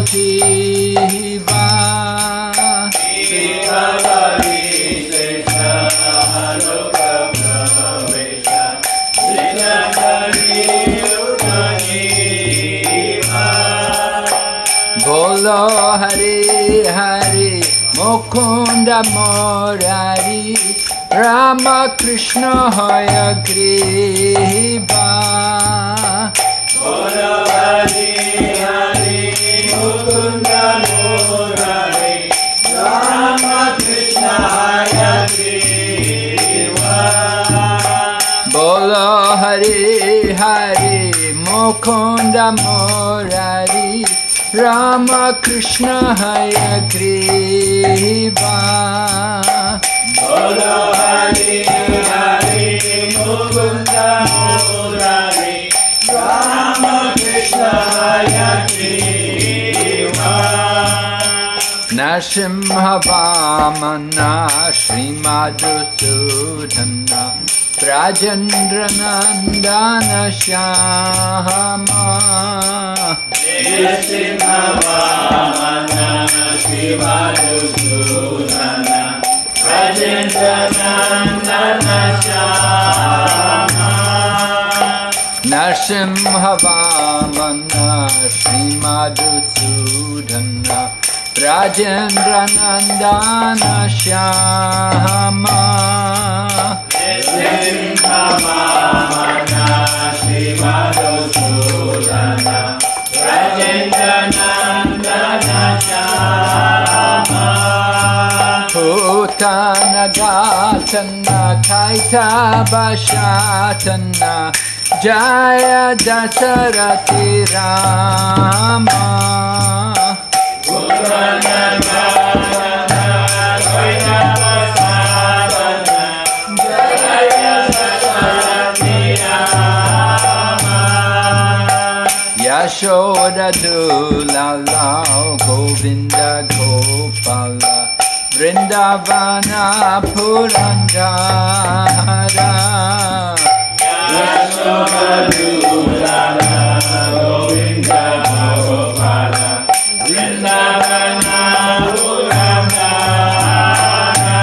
Jiva Bolo Hari Hari Mukunda Murari Rama Krishna Hayagriva Bolo Hari Hari Mukunda Murari Rama Krishna Hayagriva Bolo Hari Hari Mukunda Murari Rama Krishna Hayagriva Bolo Hari Hari Mukunda Murari Rama Krishna Hayagriva Narasimha Vamana Srimadusudana Brajendra Nandana Shyama Narasimha Vamana Srimadusudana Brajendra Nandana Shyama Narasimha Vamana Srimadusudana Brajendra Nandana Shyama Narasimha Vamana Srimadusudana Brajendra Nandana Shyama Putana Gatana Kaitaba Shatana Jaya Dasarati Rama Putana Gatana Kaitaba Shatana Jaya Dasarati Rama Yashoda Dulala Govinda Gopala Vrindavana Purandara Yashoda Dulala Govinda Gopala Vrindavana Purandara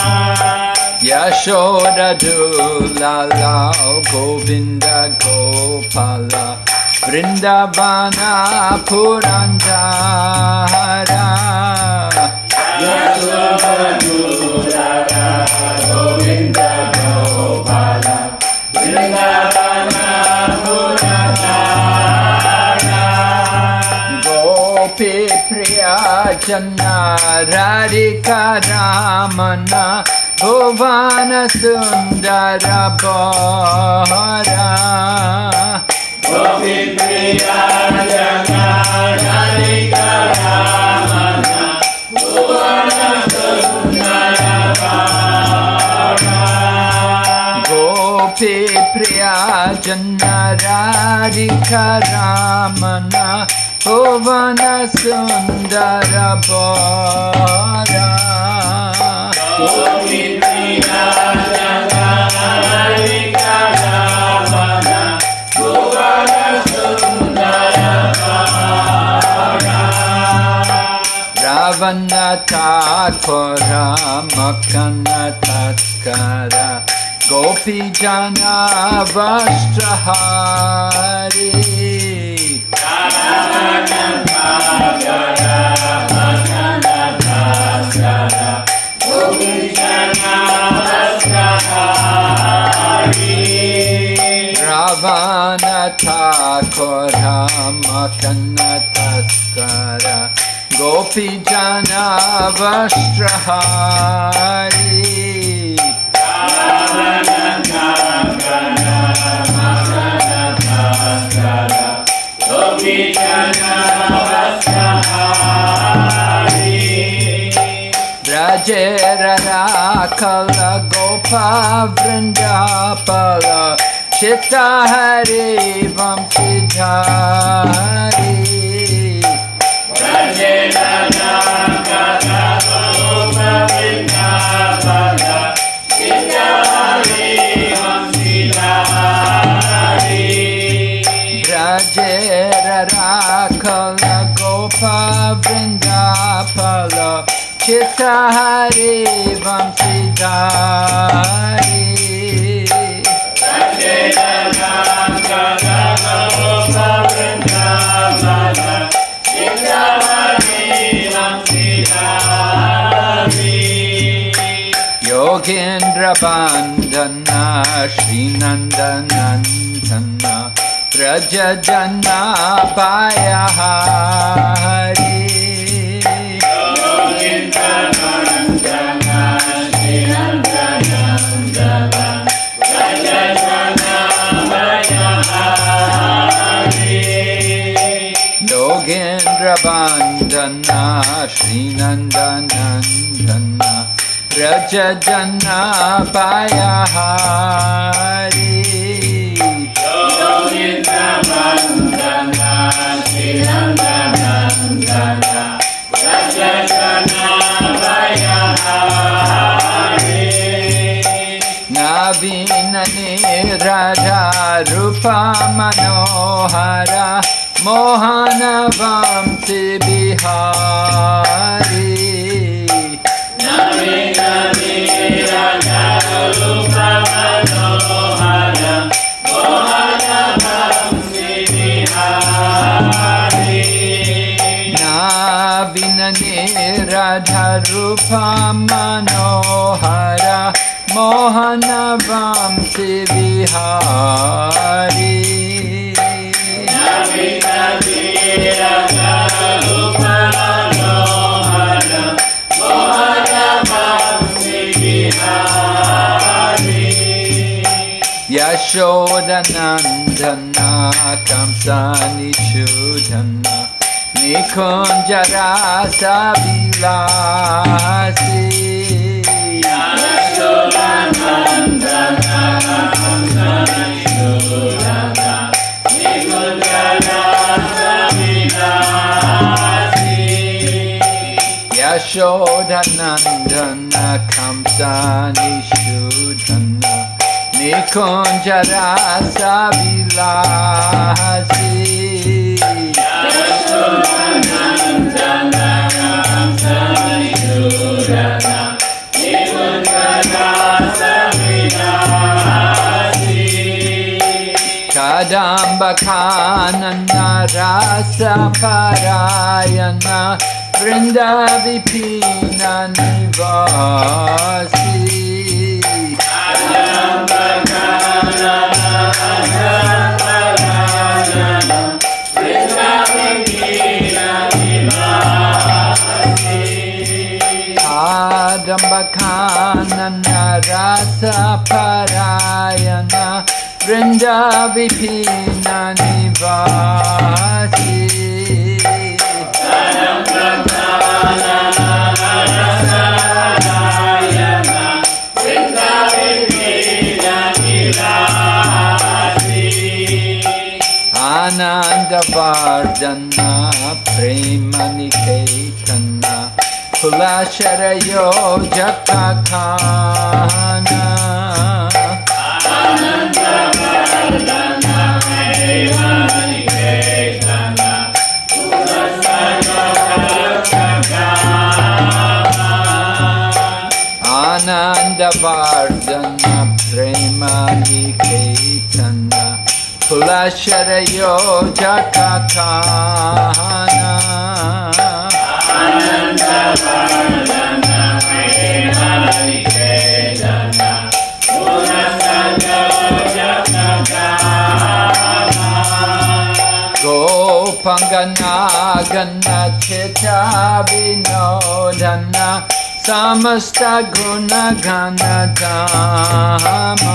Yashoda Dulala Govinda Gopala Vrindavana Purandara Yashoda Dulala Govinda Gopala Vrindavana Purandara Gopi Priya Janna Radhika Ramana Bhuvana Sundara Bhara Gopi Priya Janna Radhika Ramana Bhuvana Sundara Bhara Gopi Priya Janna Radhika Ramana Bhuvana Sundara Bhara Gopi Priya Janna Radhika Ramana Bhuvana Sundara Bhara Ravana Thakura Makana Taskara Gopi Jana Vastrahari Ravana Thakura Makana Taskara Gopi Jana Vastrahari Ravana Thakura Makana Taskara Gopi Jana Vastrahari Ravana Thakura Makana Taskara Gopi Jana Vastrahari Brajera Rakala Gopa Vrindapala Chitta Hari Vamsidhari Brajera Rakala Gopa Vrindapala Chitta Hari Vamsidhari Brajera Rakala Gopa Gopa Vrindapala Chitta Hari Vamsidhari Yogendra Bandhana Srinandanandana Rajajana Payahari Yogendra Bandhana Srinandanandana Rajajana Payahari Yogendra Bandhana Srinandanandana Rajajana Payahari Yogendra Bandhana Srinandanandana Rajajana Payahari Navinane Radha Rupa Manohara Mohana Vamsi Bihari Navinane Radha Rupa Manohara Mohana Vamsi Bihari Navinane Radha Rupa Manohara Mohana Vamsi Bihari Yashodanandana Kamsani Chudana Nikunjara Sabilasi Yashodanandana Kamsani Chudana Nikunjara Sabilasi Yashodanandana Kamsani Chudana Nikunjara Sabilasi Yashodanandana Kamsani Chudana Nikunjara Sabilasi Kadamba Kanana Rasa Parayana Vrinda Vipina Nivasi Kadambakana Rasa Parayana Vrinda Vipina Nivasi Ananda Vardhana Prema Niketana Kulasharayo Jatakana Ananda Vardhana Prema Niketana Kulasharayo Jatakana Ananda Vardhana Prema Niketana Kulasharayo Jatakana Ananda Vardhana Prema Niketana Kulasharayo Jatakana Gopangana Gana Cheta Vinodana Samasta Guna Gana Dhamma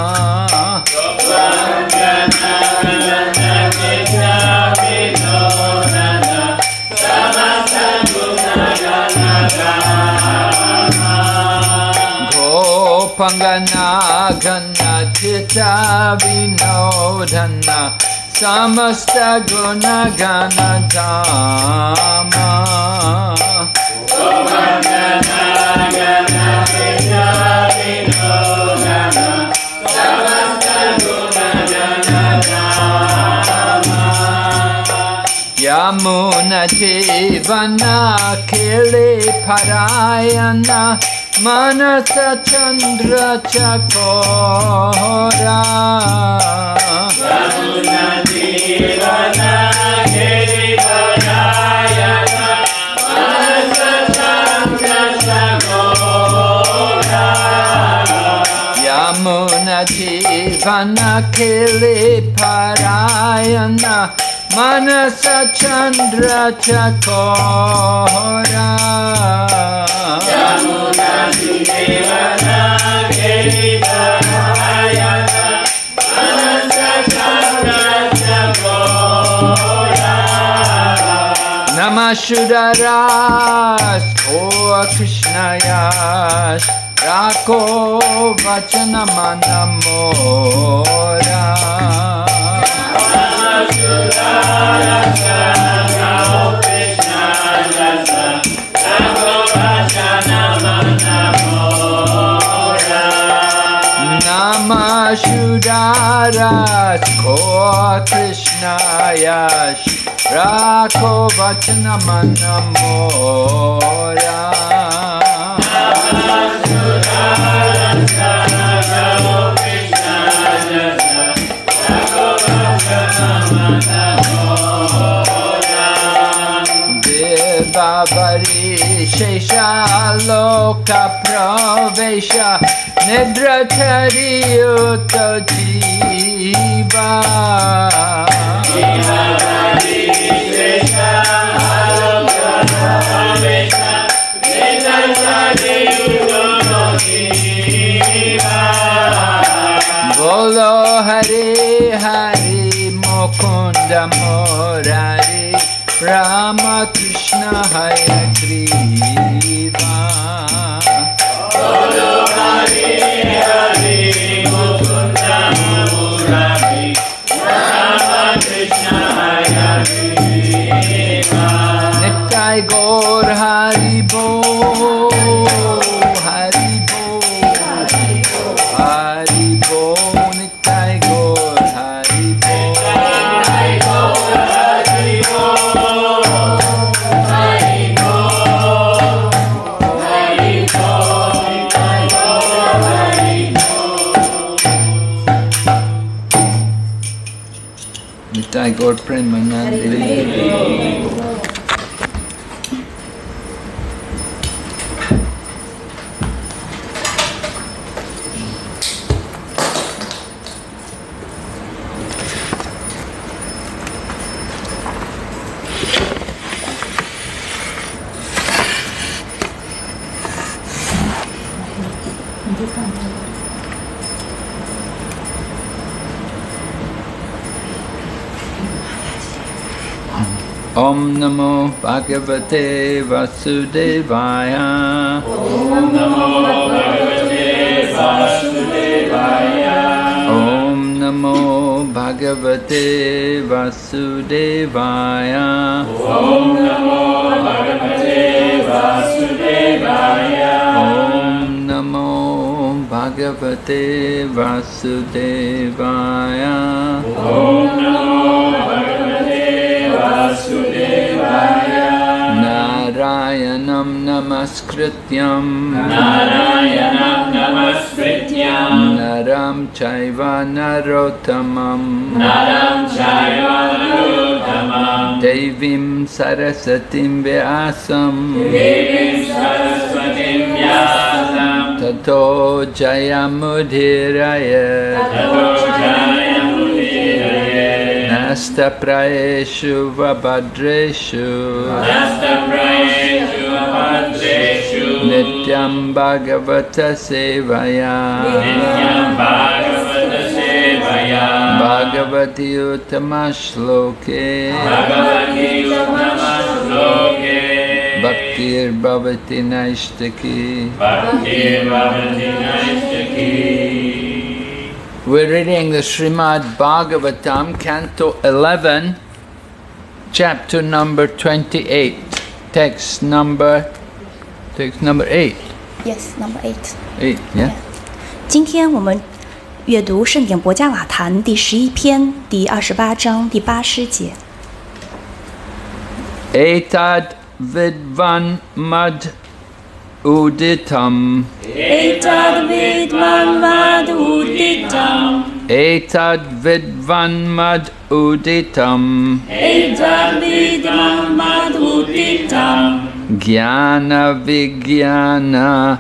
Gopangana Gana Chita Vinodana Samasta Guna Gana Dhamma Yamuna Jivana Kili Parayana Manasa Chandra Chakora Yamuna Jivana Kili Parayana Manasa Chandra Chakora Yamuna Jivana Kili Parayana Manasa Chandra Chakora Yamuna Jivana Kili Parayana Manasa Chandra Chakora Namashudaras Ko Krishna Yash Rako Vachana Manamora Namashudaras Ko Krishna Yash Rako Vachana Manamora Devavari Shesha Loka Pravesha Nidratari Uta Jiva Devavari Shesha Loka Pravesha Nidratari Uta Jiva Bolo Hare Hare Mukunda Murari Rama Krishna Hare Kriva Bolo Hare Hare Mukunda Murari Rama Krishna Hare Kriva Nitai Gaur Hari Bo Hari Bo Hari Bo Nitai Gaur Hari Bo Nitai Gaur Premanandi Om Namo Bhagavate Vasudevaya Om Namo Bhagavate Vasudevaya Om Namo Bhagavate Vasudevaya Om Namo Bhagavate Vasudevaya Om Namo Bhagavate Vasudevaya Om Namo Bhagavate Vasudevaya Narayanam Namaskrityam Narayanam Namaskrityam Naram Chaiva Narottamam Naram Chaiva Narottamam Devim Sarasatim Vyasam Devim Saraswatim Vyasam Tato Jayamudhiraya Tato Jayamudhiraya Nasta Praeshu Vabhadreshu Nasta Praeshu Abhadreshu Nityam Bhagavata Sevaya Nityam Bhagavata Sevaya Bhagavati Uttamashloke Bhagavati Uttamashloke Bhaktir Bhavati Naishtaki Bhaktir Bhavati Naishtaki. We're reading the Srimad Bhagavatam, Canto 11, chapter number 28, text number 8. Yes, number 8. 8, yeah? 今天我们阅读圣典博迦瓦坛第11篇第28章第8诗节。 Etad vidvan mad uditam. Etad vidvan mad uditam. Etad vidvan mad uditam. Etad vidvan mad uditam. Jnana vigyana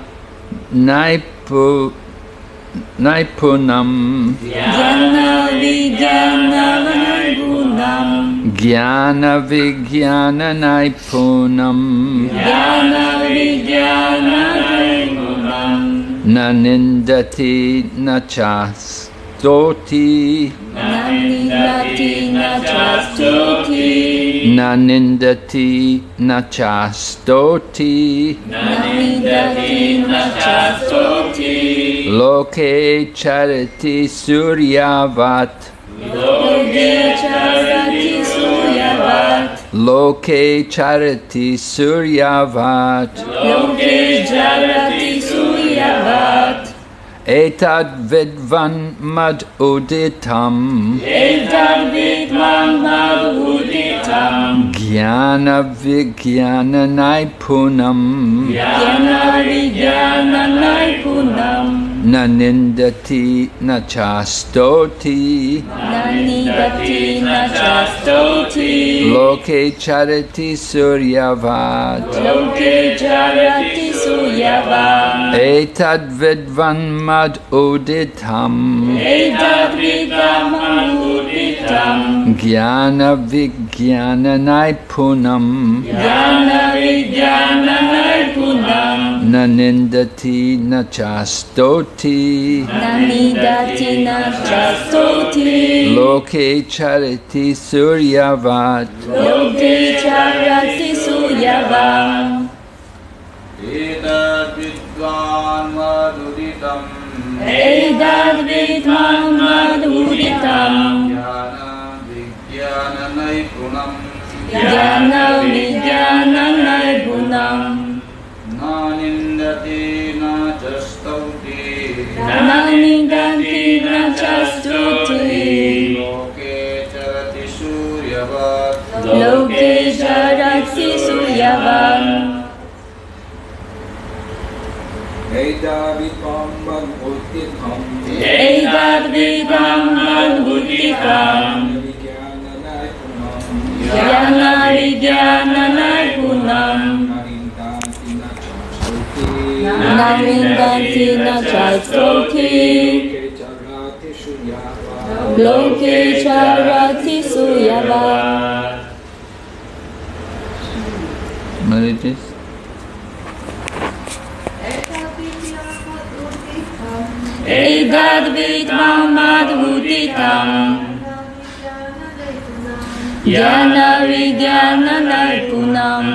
nipunam. Jnana vigyana nipunam. Jnana vigyana nipunam. Jnana vigyana nipunam. Na nindati na chastoti. Nanindati na chastuti. Na nindati na chastoti. Nanindati na chastuti. Loke chariti suryavat. Loke charati suryavat. Loke chariti suryavat. Loke charati suryavat. Etad vidvan mad uditam. Etad vidvan mad uditam. Jnana vigyana nipunam. Jnana vigyana nipunam. Na nindati na chastoti. Nanindati na chastuti. Loke chariti suryavat. Loke charati suryavat. Etad vidvan mad uditam. Etad vidvan mad uditam. Jnana vigyana nipunam. Jnana vigyana nipunam. Na nindati na chastoti. Nanindati na chastuti. Loke chariti suryavat. Loke charati suryavat. Etad vidvan mad uditam. Etad vidvan mad uditam. Jnana vigyana nipunam. Jnana vigyana nipunam. Na nindati na chastoti. Nanindati na chastuti. Loke charati suryavat. Loke charati suryavat. Etad vidvan mad uditam. Etad vidvan mad uditam. Jnana vigyana nipunam. Nanindati na chastuti. Loke charati suryavat. Marriages. Etad vidvan mad uditam. Jnana vigyana nipunam.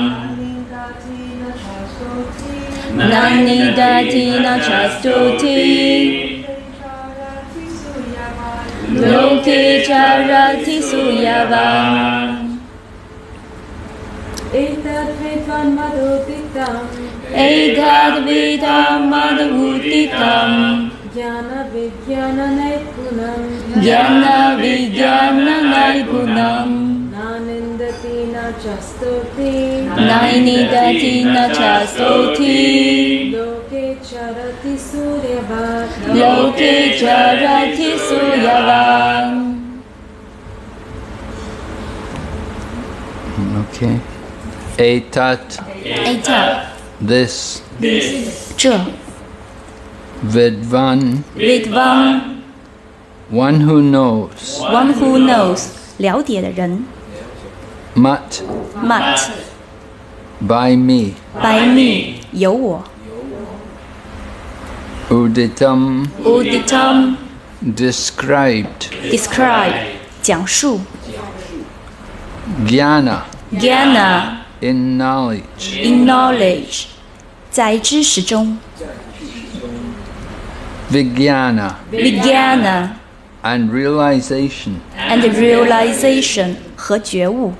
Nanindati na chastuti. Loke charati suryavat. Etad vidvan mad uditam. Etad vidvan mad uditam. Jnana vigyana nipunam. Jnana vigyana nipunam. Nanindati na chastuti. Nanindati na chastuti. Loke charati suryavat. Loke charati suryavat. Okay. Etat. Etad. This. 这 Vidvan. Vidvan. One who knows. One who knows. 了解的人。 Mat. Mat. By me. By me. 有我。 Uditam. Uditam. Described. Describe. 讲述。 Jnana. Jnana. In knowledge. In knowledge. 在知识中。 Vijnana. Vijnana. And realization. And realization. 和觉悟。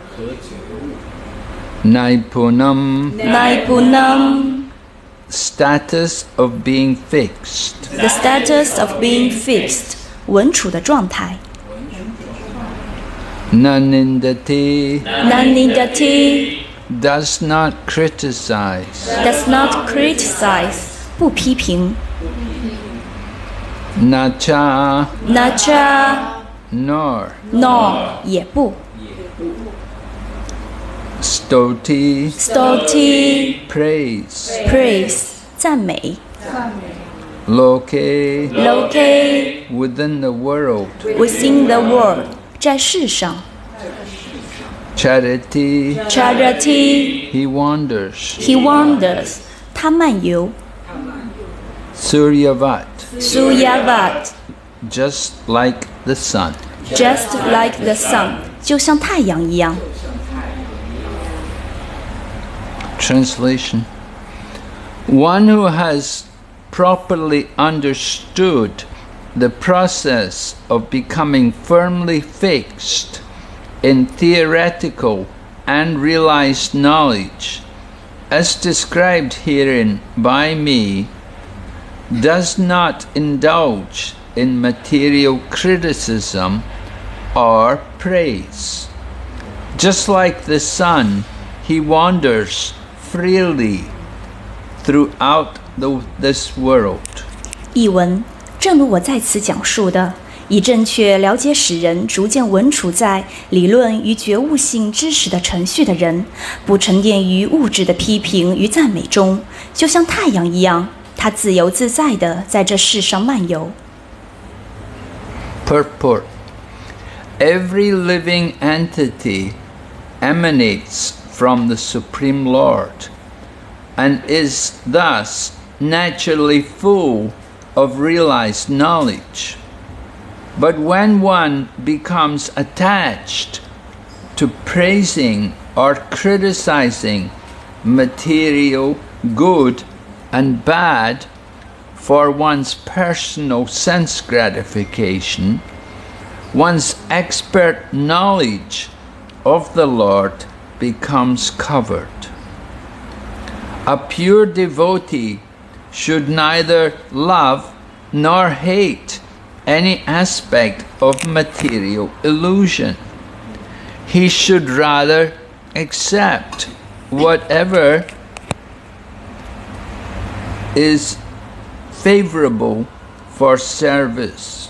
Nipunam. Nipunam. Status of being fixed. The status of being fixed. 稳处的状态。 Nanindati, nanindati, does not criticize, does not criticize, 不批评。 nacha, nacha, nor, nor, 也不。 stoti, stoti, praise, praise, 赞美。 loke, loke, within the world, within the world, 在世上。 charity, charity, he wanders, he wanders, 他漫游。 suryavat, suryavat, just like the sun. just like the sun, 就像太阳一样。 Translation: One who has properly understood the process of becoming firmly fixed in theoretical and realized knowledge, as described herein by me, does not indulge in material criticism or praise. Just like the sun, he wanders freely throughout this world. 译文：正如我在此讲述的，以正确了解使人逐渐稳处在理论与觉悟性知识的程序的人，不沉淀于物质的批评与赞美中，就像太阳一样，他自由自在地在这世上漫游。 Purport: Every living entity emanates from the Supreme Lord and is thus naturally full of realized knowledge. But when one becomes attached to praising or criticizing material, good and bad for one's personal sense gratification, one's expert knowledge of the Lord becomes covered. A pure devotee should neither love nor hate any aspect of material illusion. He should rather accept whatever is favorable for service.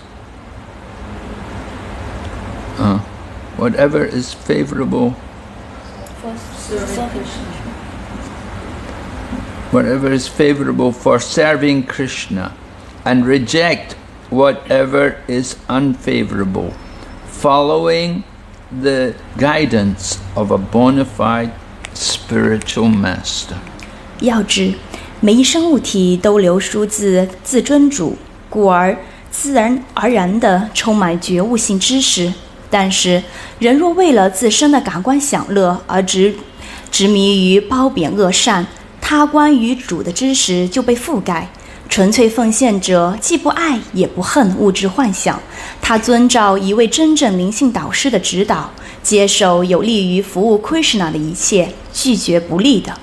Whatever is favorable for serving Krishna, and reject whatever is unfavorable, following the guidance of a bona fide spiritual master. 要知每一生物体都流输自自尊主，故而自然而然地充满觉悟性知识。但是，人若为了自身的感官享乐而执迷于褒贬恶善，他关于主的知识就被覆盖。纯粹奉献者既不爱也不恨物质幻想，他遵照一位真正灵性导师的指导，接受有利于服务 Krishna 的一切，拒绝不利的。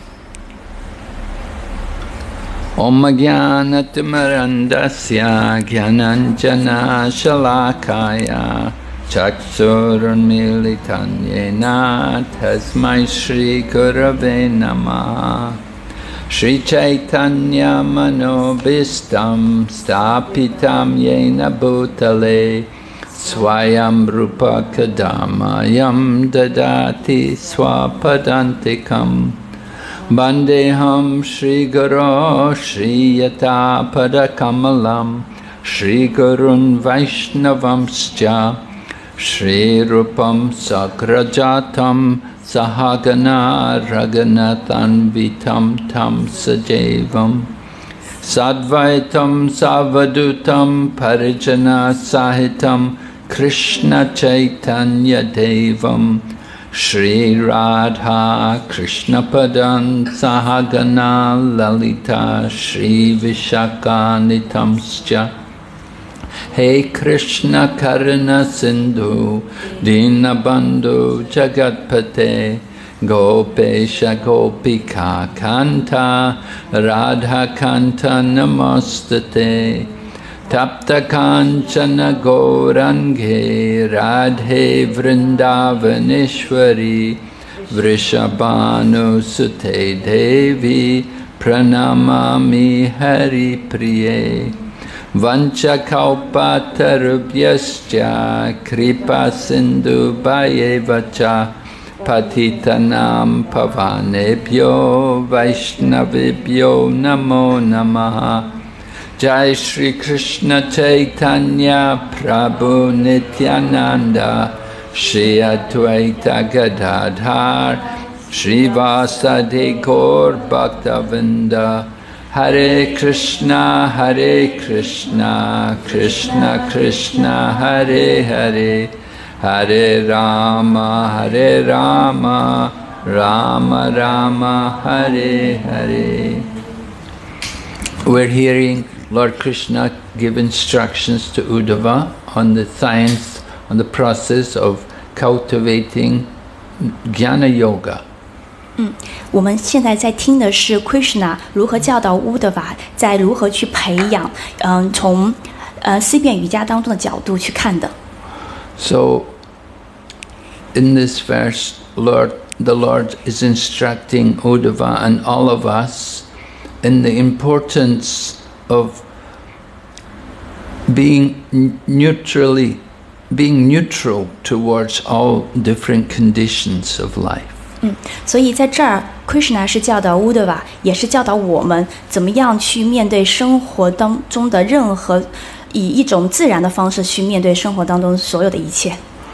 Om Jnana-timirandasya Jnananjana Shalakaya Chaksurunmilitan Yena Tasmai Shri Gurave Namah Shri Chaitanya Manobhistam Stapitam Yena Bhutale Swayam Rupa Kadamayam Dadati Swapadantikam Bandeham Shri Guru Shri Yata Padakamalam Shri Gurun Vaishnavamscha Shri Rupam Sakrajatam Sahagana Raghunathan Vitam Tam Sajevam Sadvaitam Savadutam Parijana Sahitam Krishna Chaitanya Devam Shri Radha Krishna Padan Sahagana Lalita Shri Vishaka Nitamscha Hey Krishna Karuna Sindhu Dinabandhu Jagatpate Gopesha Gopika Kanta Radha Kanta Namastate Tapta Kanchana Gaurange Radhe Vrindavaneshwari Vrishabhanu Sute Devi Pranamami Hari Priye Vancha Kalpatarubhyascha Kripa Sindhu Bhayevacha Patitanam Pavanebhyo Vaishnavibhyo Namo Namaha Jai Shri Krishna Chaitanya Prabhu Nityananda Shri Advaita Gadadhar Shri Vasadi Gaur Bhaktavinda Hare Krishna Krishna Krishna Hare Hare Hare Rama Rama Rama Hare Hare. We're hearing Lord Krishna give instructions to Uddhava on the science, on the process of cultivating Jnana Yoga. 我们现在在听的是 Krishna 如何教导 Uddhava 在如何去培养，从思辨瑜伽当中的角度去看的。 So, in this verse, the Lord is instructing Uddhava and all of us in the importance of being neutral towards all different conditions of life. 所以在这儿 Krishna 是教导 Uddhava 也是教导我们怎么样去面对生活当中的任何，以一种自然的方式去面对生活当中所有的一切。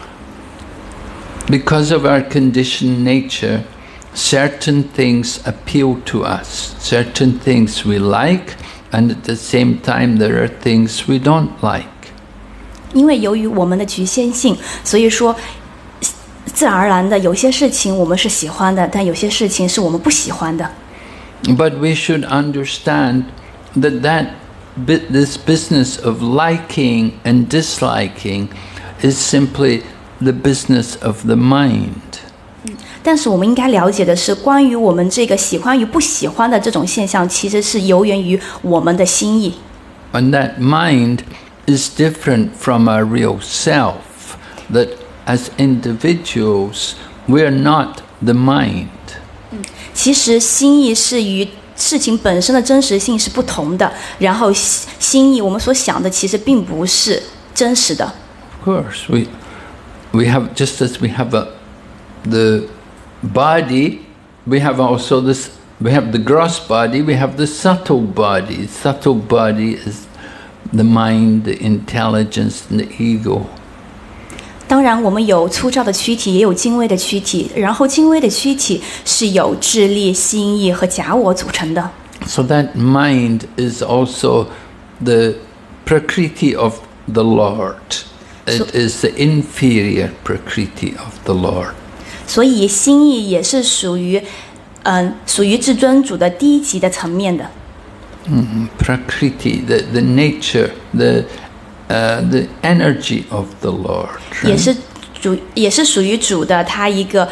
Because of our conditioned nature, certain things appeal to us, certain things we like, and at the same time there are things we don't like. 因为由于我们的局限性，所以说自然而然的有些事情我们是喜欢的，但有些事情是我们不喜欢的。 But we should understand that this business of liking and disliking is simply the business of the mind. 但是我们应该了解的是，关于我们这个喜欢与不喜欢的这种现象，其实是由源于我们的心意。 And that mind is different from our real self. That as individuals, we are not the mind. 其实心意是与事情本身的真实性是不同的，然后心意我们所想的其实并不是真实的。 Of course, we have, just as we have the body, we have also this. We have the gross body. We have the subtle body. Subtle body is the mind, the intelligence, and the ego. 当然，我们有粗糙的躯体，也有精微的躯体。然后，精微的躯体是由智力、心意和假我组成的。 So that mind is also the prakriti of the Lord. It is the inferior prakriti of the Lord. 所以，心意也是属于至尊主的低级的层面的。 Prakriti, the nature, the energy of the Lord. Right? 也是属于主的，他一个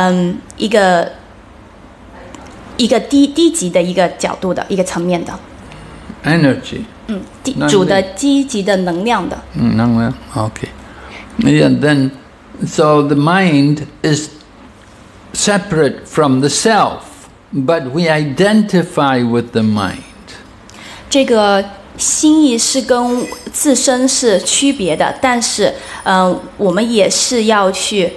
低级的一个角度的一个层面的。 Energy. 主的积极的能量的。 Okay. Yeah. Then, so the mind is separate from the self, but we identify with the mind. 这个心意是跟自身是区别的，但是我们也是要去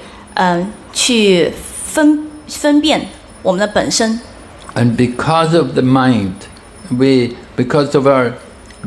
分辨我们的本身。 And because of the mind, because of our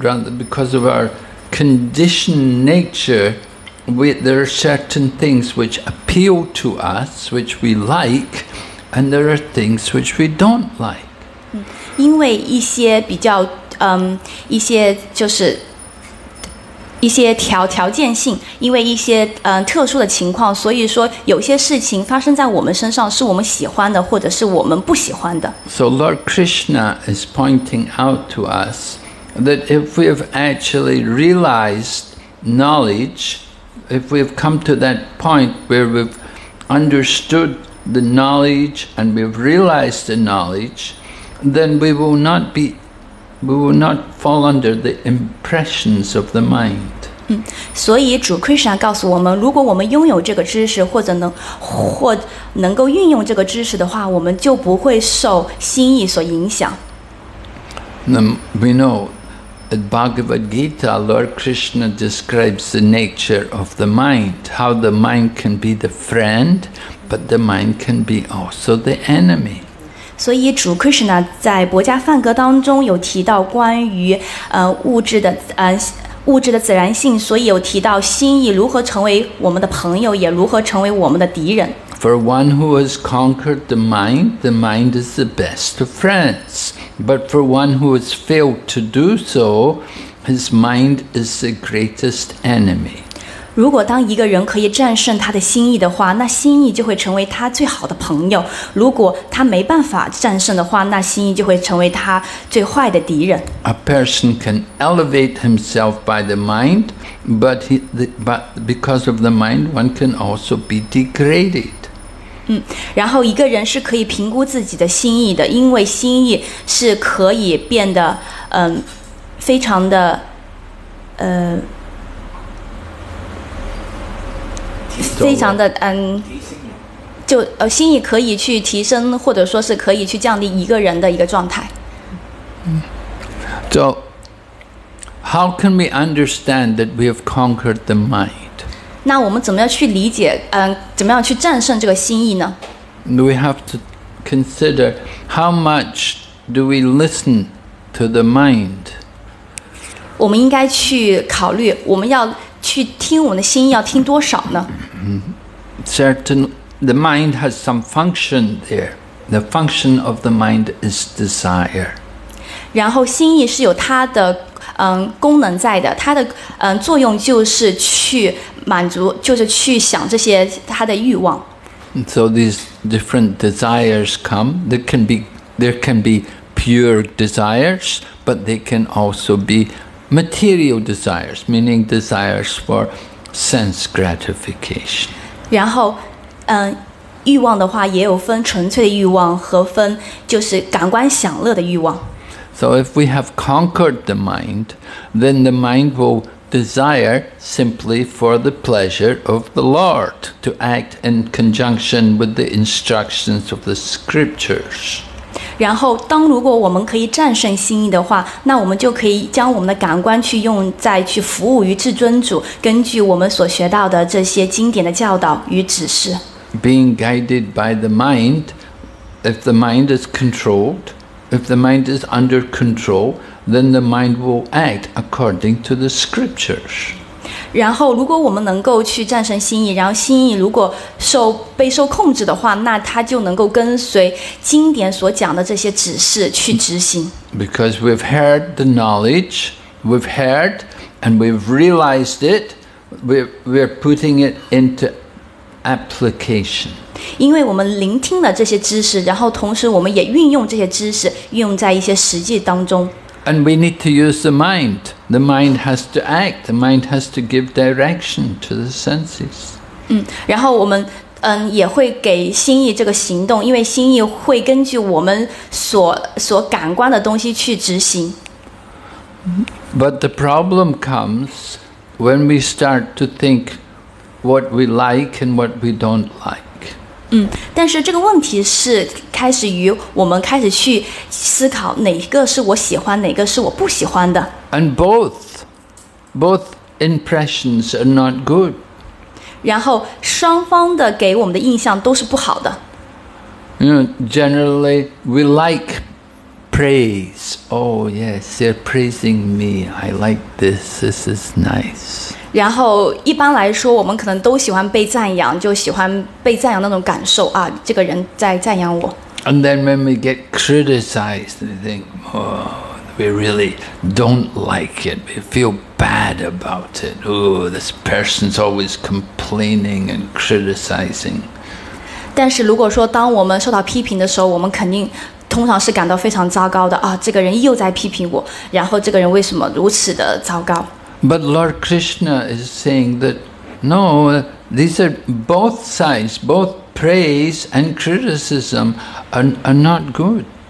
conditioned nature, there are certain things which appeal to us, which we like, and there are things which we don't like. 因为一些比较一些就是一些条件性，因为一些特殊的情况，所以说有些事情发生在我们身上是我们喜欢的，或者是我们不喜欢的。 So Lord Krishna is pointing out to us that if we have actually realized knowledge, if we have come to that point where we've understood the knowledge and we've realized the knowledge, then we will not be we will not fall under the impressions of the mind. 所以主 Krishna 告诉我们，如果我们拥有这个知识，或能够运用这个知识的话，我们就不会受心意所影响。 We know at Bhagavad Gita, Lord Krishna describes the nature of the mind, how the mind can be the friend, but the mind can be also the enemy. 所以主 Krishna 在《般若梵歌》当中有提到关于物质的自然性，所以有提到心意如何成为我们的朋友，也如何成为我们的敌人。 For one who has conquered the mind is the best of friends. But for one who has failed to do so, his mind is the greatest enemy. 如果当一个人可以战胜他的心意的话，那心意就会成为他最好的朋友；如果他没办法战胜的话，那心意就会成为他最坏的敌人。 A person can elevate himself by the mind, but because of the mind, one can also be degraded. 然后一个人是可以评估自己的心意的，因为心意是可以变得非常的心意可以去提升，或者说是可以去降低一个人的一个状态。 So, how can we understand that we have conquered the mind? 那我们怎么样去理解怎么样去战胜这个心意呢？ We have to consider how much do we listen to the mind. 我们应该去考虑，我们要去听我们的心意要听多少呢？ The mind has some function there. The function of the mind is desire. 然后心意是有它的功能在的，它的作用就是去满足，就是去想这些它的欲望。 So these different desires come. There can be pure desires, but they can also be material desires, meaning desires for sense gratification. 然后欲望的话也有分纯粹的欲望和分就是感官享乐的欲望。 So if we have conquered the mind, then the mind will desire simply for the pleasure of the Lord, to act in conjunction with the instructions of the scriptures. 然后如果我们可以战胜心意的话，那我们就可以将我们的感官去用在去服务于至尊主，根据我们所学到的这些经典的教导与指示。 Being guided by the mind, if the mind is controlled, if the mind is under control, then the mind will act according to the scriptures. 然后如果我们能够去战胜心意，然后心意如果备受控制的话，那它就能够跟随经典所讲的这些指示去执行。 Because we've heard the knowledge, we've heard and we've realized it, we're putting it into application. 因为我们聆听了这些知识，然后同时我们也运用这些知识，运用在一些实际当中。 And we need to use the mind. The mind has to act. The mind has to give direction to the senses. 然后我们也会给心意这个行动，因为心意会根据我们所感官的东西去执行。 But the problem comes when we start to think what we like and what we don't like. 但是这个问题是开始于我们开始去思考哪个是我喜欢，哪个是我不喜欢的。 And both impressions are not good. 然后双方的给我们的印象都是不好的。 Generally we like praise. Oh yes, they're praising me. I like this. This is nice. 然后一般来说，我们可能都喜欢被赞扬，就喜欢被赞扬那种感受啊，这个人在赞扬我。 And then when we get criticized, we think, oh, we really don't like it. We feel bad about it. Oh, this person's always complaining and criticizing. 但是如果说当我们受到批评的时候，我们肯定通常是感到非常糟糕的啊，这个人又在批评我，然后这个人为什么如此的糟糕？ But Lord Krishna is saying that no, these are both sides, both praise and criticism are not good.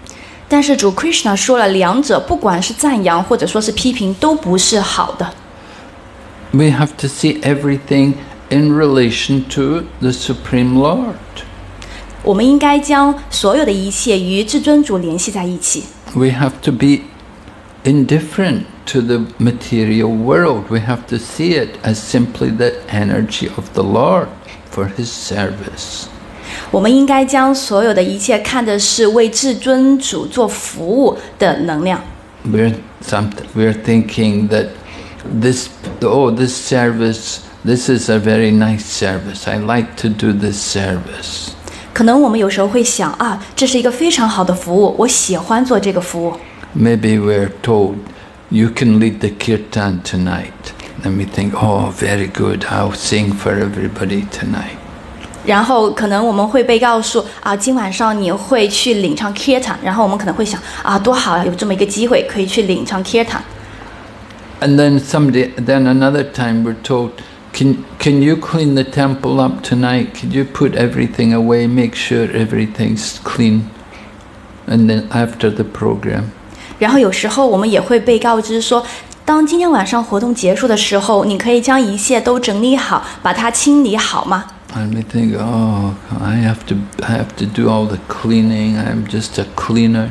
但是主 Krishna 说了，两者不管是赞扬或者说是批评，都不是好的。 We have to see everything in relation to the Supreme Lord. 我们应该将所有的一切与至尊主联系在一起。 We have to be indifferent to the material world. We have to see it as simply the energy of the Lord for His service. 我们应该将所有的一切看的是为至尊主做服务的能量。 We're thinking that this service, this is a very nice service. I like to do this service. 可能我们有时候会想啊，这是一个非常好的服务，我喜欢做这个服务。 Maybe we're told, you can lead the kirtan tonight. And we think, oh, very good, I'll sing for everybody tonight. 然后可能我们会被告诉啊，今晚上你会去领唱 kirtan， 然后我们可能会想啊，多好啊，有这么一个机会可以去领唱 kirtan。 And then another time we're told, can you clean the temple up tonight? Could you put everything away, make sure everything's clean? And then after the program. 然后有时候我们也会被告知说，当今天晚上活动结束的时候，你可以将一切都整理好，把它清理好吗？ And we think, oh, I have to do all the cleaning. I'm just a cleaner.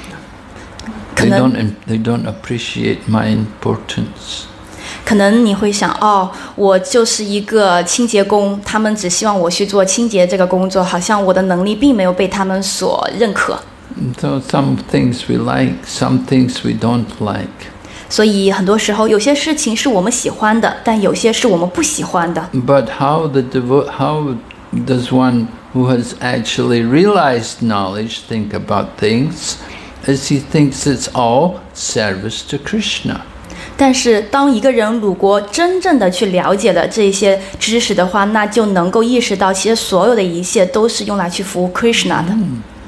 They don't appreciate my importance. 可能你会想，哦，我就是一个清洁工，他们只希望我去做清洁这个工作，好像我的能力并没有被他们所认可。 So some things we like, some things we don't like. 所以很多时候，有些事情是我们喜欢的，但有些是我们不喜欢的。 But how does one who has actually realized knowledge think about things? As he thinks it's all service to Krishna. 但是，当一个人如果真正的去了解了这些知识的话，那就能够意识到，其实所有的一切都是用来去服务 Krishna 的。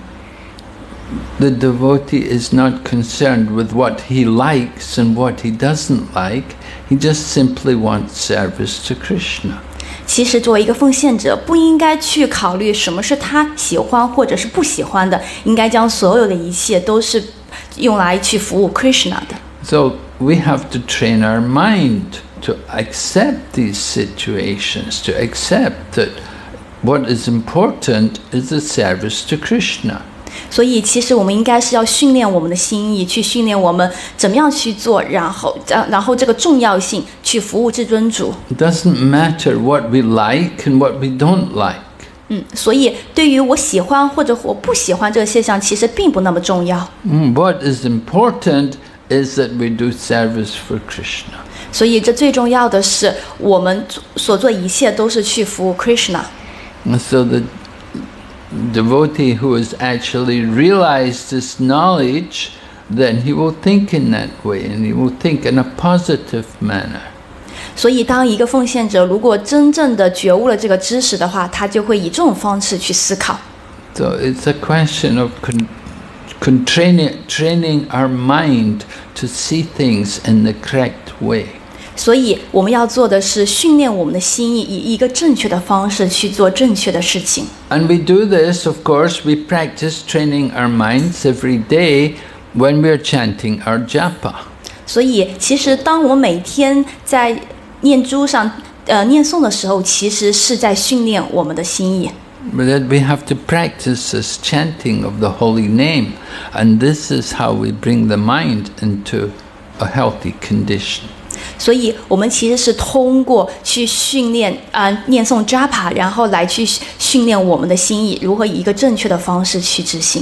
The devotee is not concerned with what he likes and what he doesn't like. He just simply wants service to Krishna. 其实，作为一个奉献者，不应该去考虑什么是他喜欢或者是不喜欢的，应该将所有的一切都是用来去服务 Krishna 的。 So we have to train our mind to accept these situations, to accept that what is important is the service to Krishna. 所以，其实我们应该是要训练我们的心意，去训练我们怎么样去做，然后这个重要性去服务至尊主。 It doesn't matter what we like and what we don't like. 所以对于我喜欢或者我不喜欢这个现象，其实并不那么重要。 What is important is that we do service for Krishna. 所以这最重要的是，我们所做一切都是去服务 Krishna。 And so the devotee who has actually realized this knowledge, then he will think in that way, and he will think in a positive manner. 所以，当一个奉献者如果真正的觉悟了这个知识的话，他就会以这种方式去思考。 So it's a question of training our mind to see things in the correct way. 所以，我们要做的是训练我们的心意，以一个正确的方式去做正确的事情。 And we do this, of course, we practice training our minds every day when we're chanting our japa. 所以，其实当我们每天在念珠上念诵的时候，其实是在训练我们的心意。 But we have to practice this chanting of the holy name, and this is how we bring the mind into a healthy condition. 所以我们其实是通过去训练念诵 japa， 然后来去训练我们的心意，如何以一个正确的方式去执行。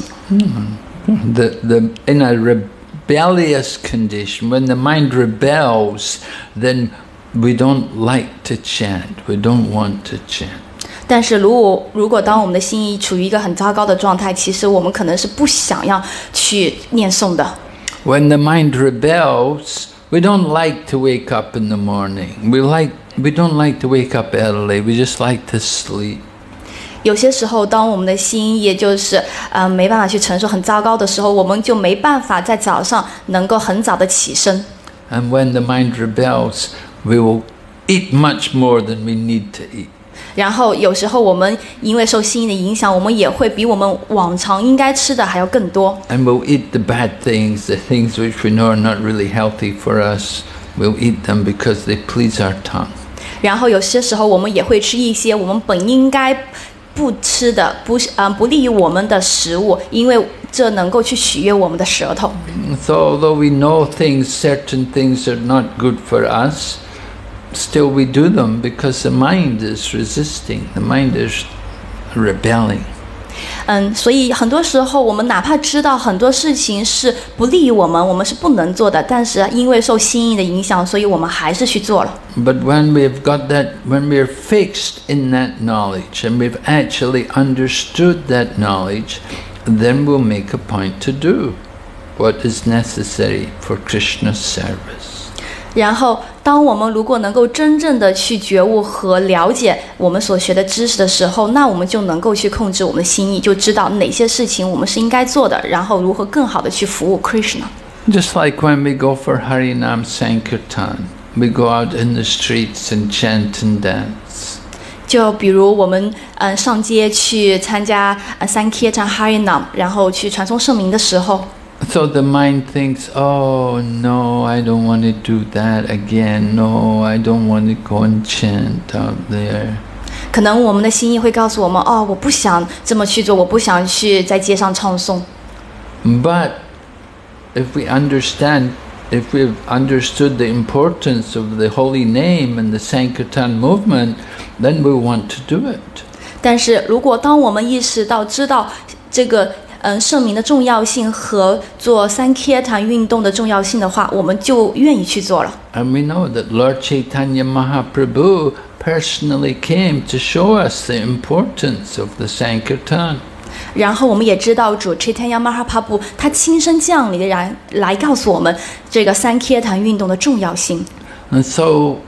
In a rebellious condition, when the mind rebels, then we don't like to chant. We don't want to chant. 但是如果当我们的心意处于一个很糟糕的状态，其实我们可能是不想要去念诵的。 When the mind rebels, we don't like to wake up in the morning. We don't like to wake up early. We just like to sleep. 有些时候，当我们的心意就是没办法去承受很糟糕的时候，我们就没办法在早上能够很早的起身。 And when the mind rebels, we will eat much more than we need to eat. 然后有时候我们因为受心意的影响，我们也会比我们往常应该吃的还要更多。 And we'll eat the bad things, the things which we know are not really healthy for us. We'll eat them because they please our tongue. 然后有些时候我们也会吃一些我们本应该不吃的、不利于我们的食物，因为这能够去取悦我们的舌头。 So although we know certain things are not good for us, still we do them because the mind is resisting, the mind is rebelling. 所以很多时候我们哪怕知道很多事情是不利于我们，我们是不能做的，但是因为受心意的影响，所以我们还是去做了。 But when we've got that, when we're fixed in that knowledge and we've actually understood that knowledge, then we'll make a point to do what is necessary for Krishna's service. 然后当我们如果能够真正的去觉悟和了解我们所学的知识的时候，那我们就能够去控制我们的心意，就知道哪些事情我们是应该做的，然后如何更好的去服务 Krishna。 Just like when we go for Harinam Sankirtan, we go out in the streets and chant and dance. 就比如我们上街去参加Sankirtan Harinam， 然后去传颂圣名的时候， So the mind thinks, oh no, I don't want to do that again. No, I don't want to go and chant out there. 可能我们的心意会告诉我们，我不想这么去做，我不想去在街上唱颂。 But if we've understood the importance of the holy name and the Sankirtan movement, then we want to do it. 但是如果当我们意识到知道这个圣名的重要性和做Sankirtan运动的重要性的话，我们就愿意去做了。 And we know that Lord Chaitanya Mahaprabhu personally came to show us the importance of the Sankirtan. 然后我们也知道主 Chaitanya Mahaprabhu 他亲身降临来告诉我们这个Sankirtan运动的重要性。 And so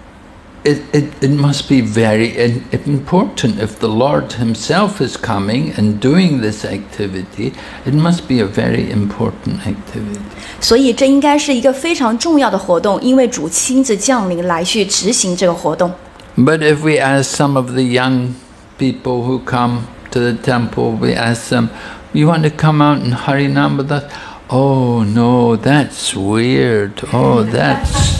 it must be very important if the Lord himself is coming and doing this activity. It must be a very important activity. 所以这应该是一个非常重要的活动，因为主亲自降临来去执行这个活动。 But if we ask some of the young people who come to the temple, we ask them, you want to come out and Harinam with us? Oh no, that's weird. Oh, that's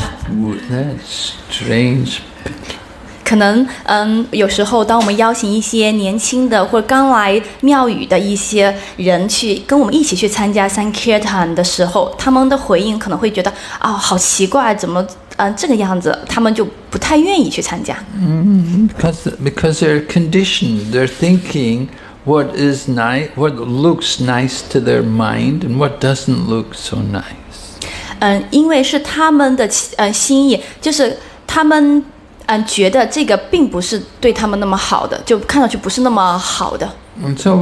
strange. 可能有时候当我们邀请一些年轻的或者刚来庙宇的一些人去跟我们一起去参加Sankirtan的时候，他们的回应可能会觉得好奇怪，怎么这个样子，他们就不太愿意去参加。 Because they're conditioned, they're thinking what is nice, what looks nice to their mind, and what doesn't look so nice. 因为是他们的心意，就是他们觉得这个并不是对他们那么好的，就看上去不是那么好的。 And so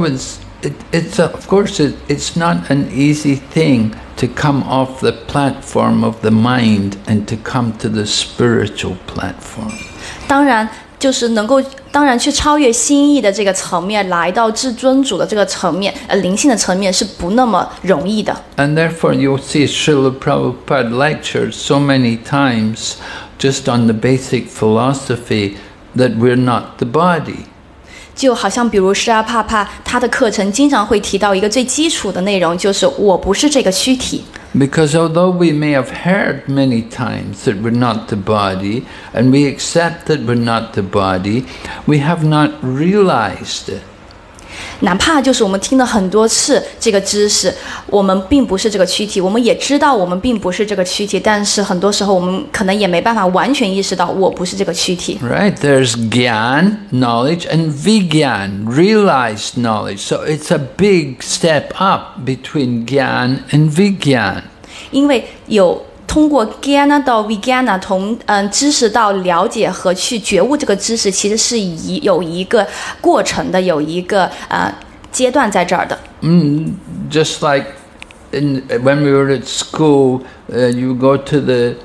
of course it's not an easy thing to come off the platform of the mind and to come to the spiritual platform. 当然就是当然去超越心意的这个层面，来到至尊主的这个层面，灵性的层面是不那么容易的。 And therefore you'll see Srila Prabhupada lectured so many times just on the basic philosophy that we're not the body. 就好像比如施阿帕帕他的课程经常会提到一个最基础的内容，就是我不是这个躯体。 Because although we may have heard many times that we're not the body, and we accept that we're not the body, we have not realized it. 哪怕就是我们听了很多次这个知识，我们并不是这个躯体，我们也知道我们并不是这个躯体，但是很多时候我们可能也没办法完全意识到我不是这个躯体。 Right? There's Gyan, knowledge, and Vigyan, realized knowledge. So it's a big step up between Gyan and Vigyan. 因为有通过 Gyana 到 Vijnana 从知识到了解和去觉悟这个知识，其实是有一个过程的，有一个阶段在这儿的。 Just like when we were at school, you go to the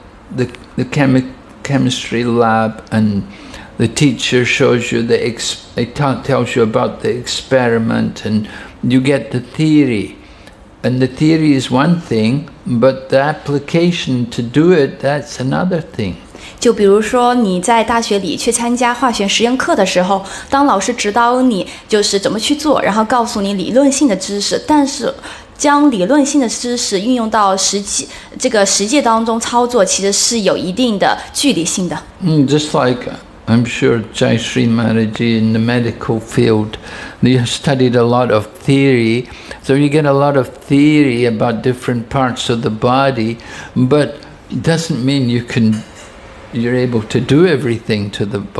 chemistry lab and the teacher shows you tells you about the experiment and you get the theory. And the theory is one thing, but the application to do it, that's another thing. 就比如说你在大学里去参加化学实验课的时候，当老师指导你就是怎么去做，然后告诉你理论性的知识，但是将理论性的知识运用到实际当中操作，其实是有一定的距离性的。 Just like I'm sure Jai Sri Maharaji in the medical field, they studied a lot of theory, so you get a lot of theory about different parts of the body, but it doesn't mean you're able to do everything to the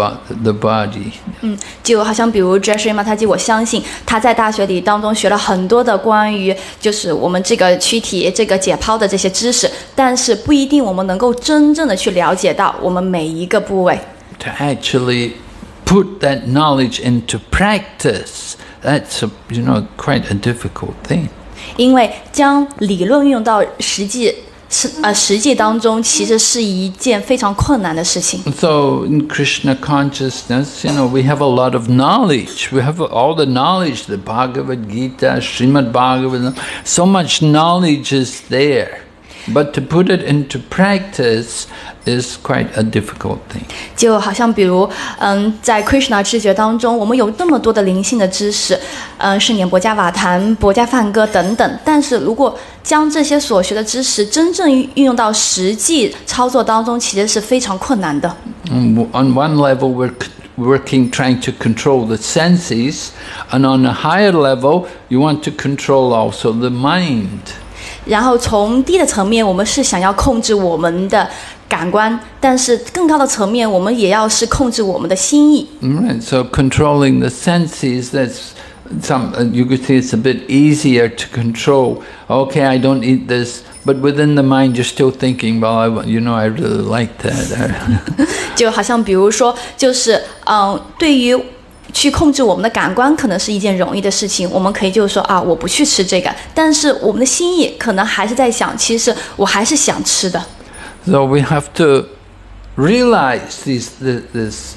body. 就好像比如 Jai Sri Maharaji， 我相信他在大学里当中学了很多的关于就是我们这个躯体这个解剖的这些知识，但是不一定我们能够真正的去了解到我们每一个部位。 To actually put that knowledge into practice, that's quite a difficult thing. 因为将理论运用到实际当中，其实是一件非常困难的事情。 So in Krishna consciousness, we have a lot of knowledge. We have all the knowledge, the Bhagavad Gita, Srimad Bhagavatam. So much knowledge is there, but to put it into practice is quite a difficult thing. 就好像比如，在 Krishna 知觉当中，我们有那么多的灵性的知识，是念钵伽瓦坛、钵伽梵歌等等。但是如果将这些所学的知识真正运用到实际操作当中，其实是非常困难的。 On one level, we're working trying to control the senses, and on a higher level, you want to control also the mind. 然后从低的层面，我们是想要控制我们的感官，但是更高的层面，我们也要是控制我们的心意。 Right. So controlling the senses, that's you could say it's a bit easier to control. Okay, I don't eat this, but within the mind, you're still thinking, well, I really like that. 就好像比如说，就是对于去控制我们的感官可能是一件容易的事情，我们可以就是说我不去吃这个，但是我们的心意可能还是在想，其实我还是想吃的。 So we have to realize this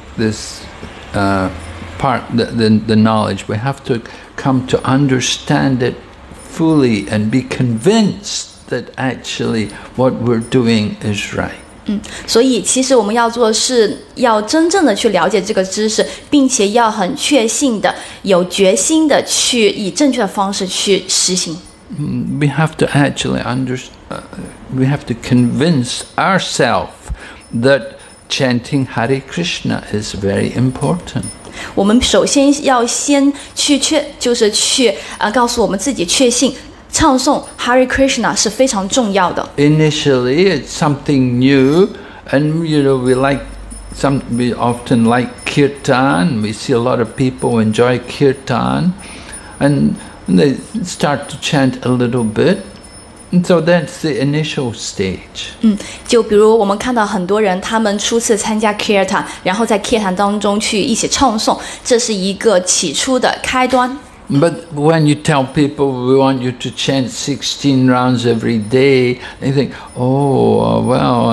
part, the knowledge. We have to come to understand it fully and be convinced that actually what we're doing is right. 所以其实我们要做的是要真正的去了解这个知识，并且要很确信的、有决心的去以正确的方式去实行。 We have to actually we have to convince ourselves that chanting Hare Krishna is very important. 我们首先要去告诉我们自己确信。唱诵 Hare Krishna 是非常重要的。 Initially, it's something new, and we often like kirtan. We see a lot of people enjoy kirtan, and they start to chant a little bit. And so that's the initial stage. 就比如我们看到很多人，他们初次参加 kirtan， 然后在 kirtan 当中去一起唱诵，这是一个起初的开端。 But when you tell people we want you to chant 16 rounds every day, they think, oh, well,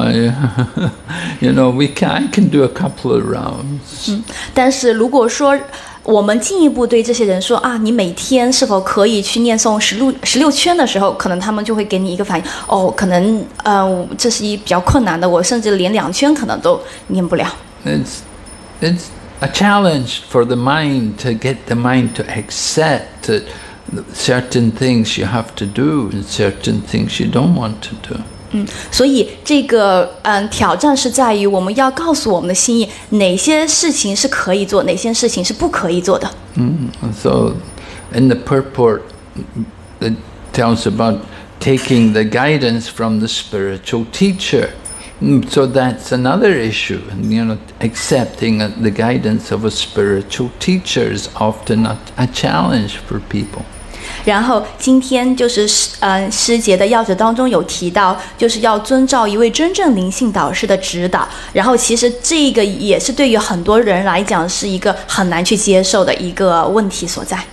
I can do a couple of rounds. 但是如果说我们进一步对这些人说你每天是否可以去念诵16圈的时候，可能他们就会给你一个反应，可能这是比较困难的，我甚至连2圈可能都念不了。 It's a challenge for the mind to get the mind to accept that certain things you have to do and certain things you don't want to do. 所以这个挑战是在于我们要告诉我们的心意，哪些事情是可以做，哪些事情是不可以做的。 So in the purport, it tells about taking the guidance from the spiritual teacher. So that's another issue, accepting the guidance of a spiritual teacher is often a challenge for people. 然后今天就是师节的要旨当中有提到，就是要遵照一位真正灵性导师的指导。然后其实这个也是对于很多人来讲是一个很难去接受的一个问题所在。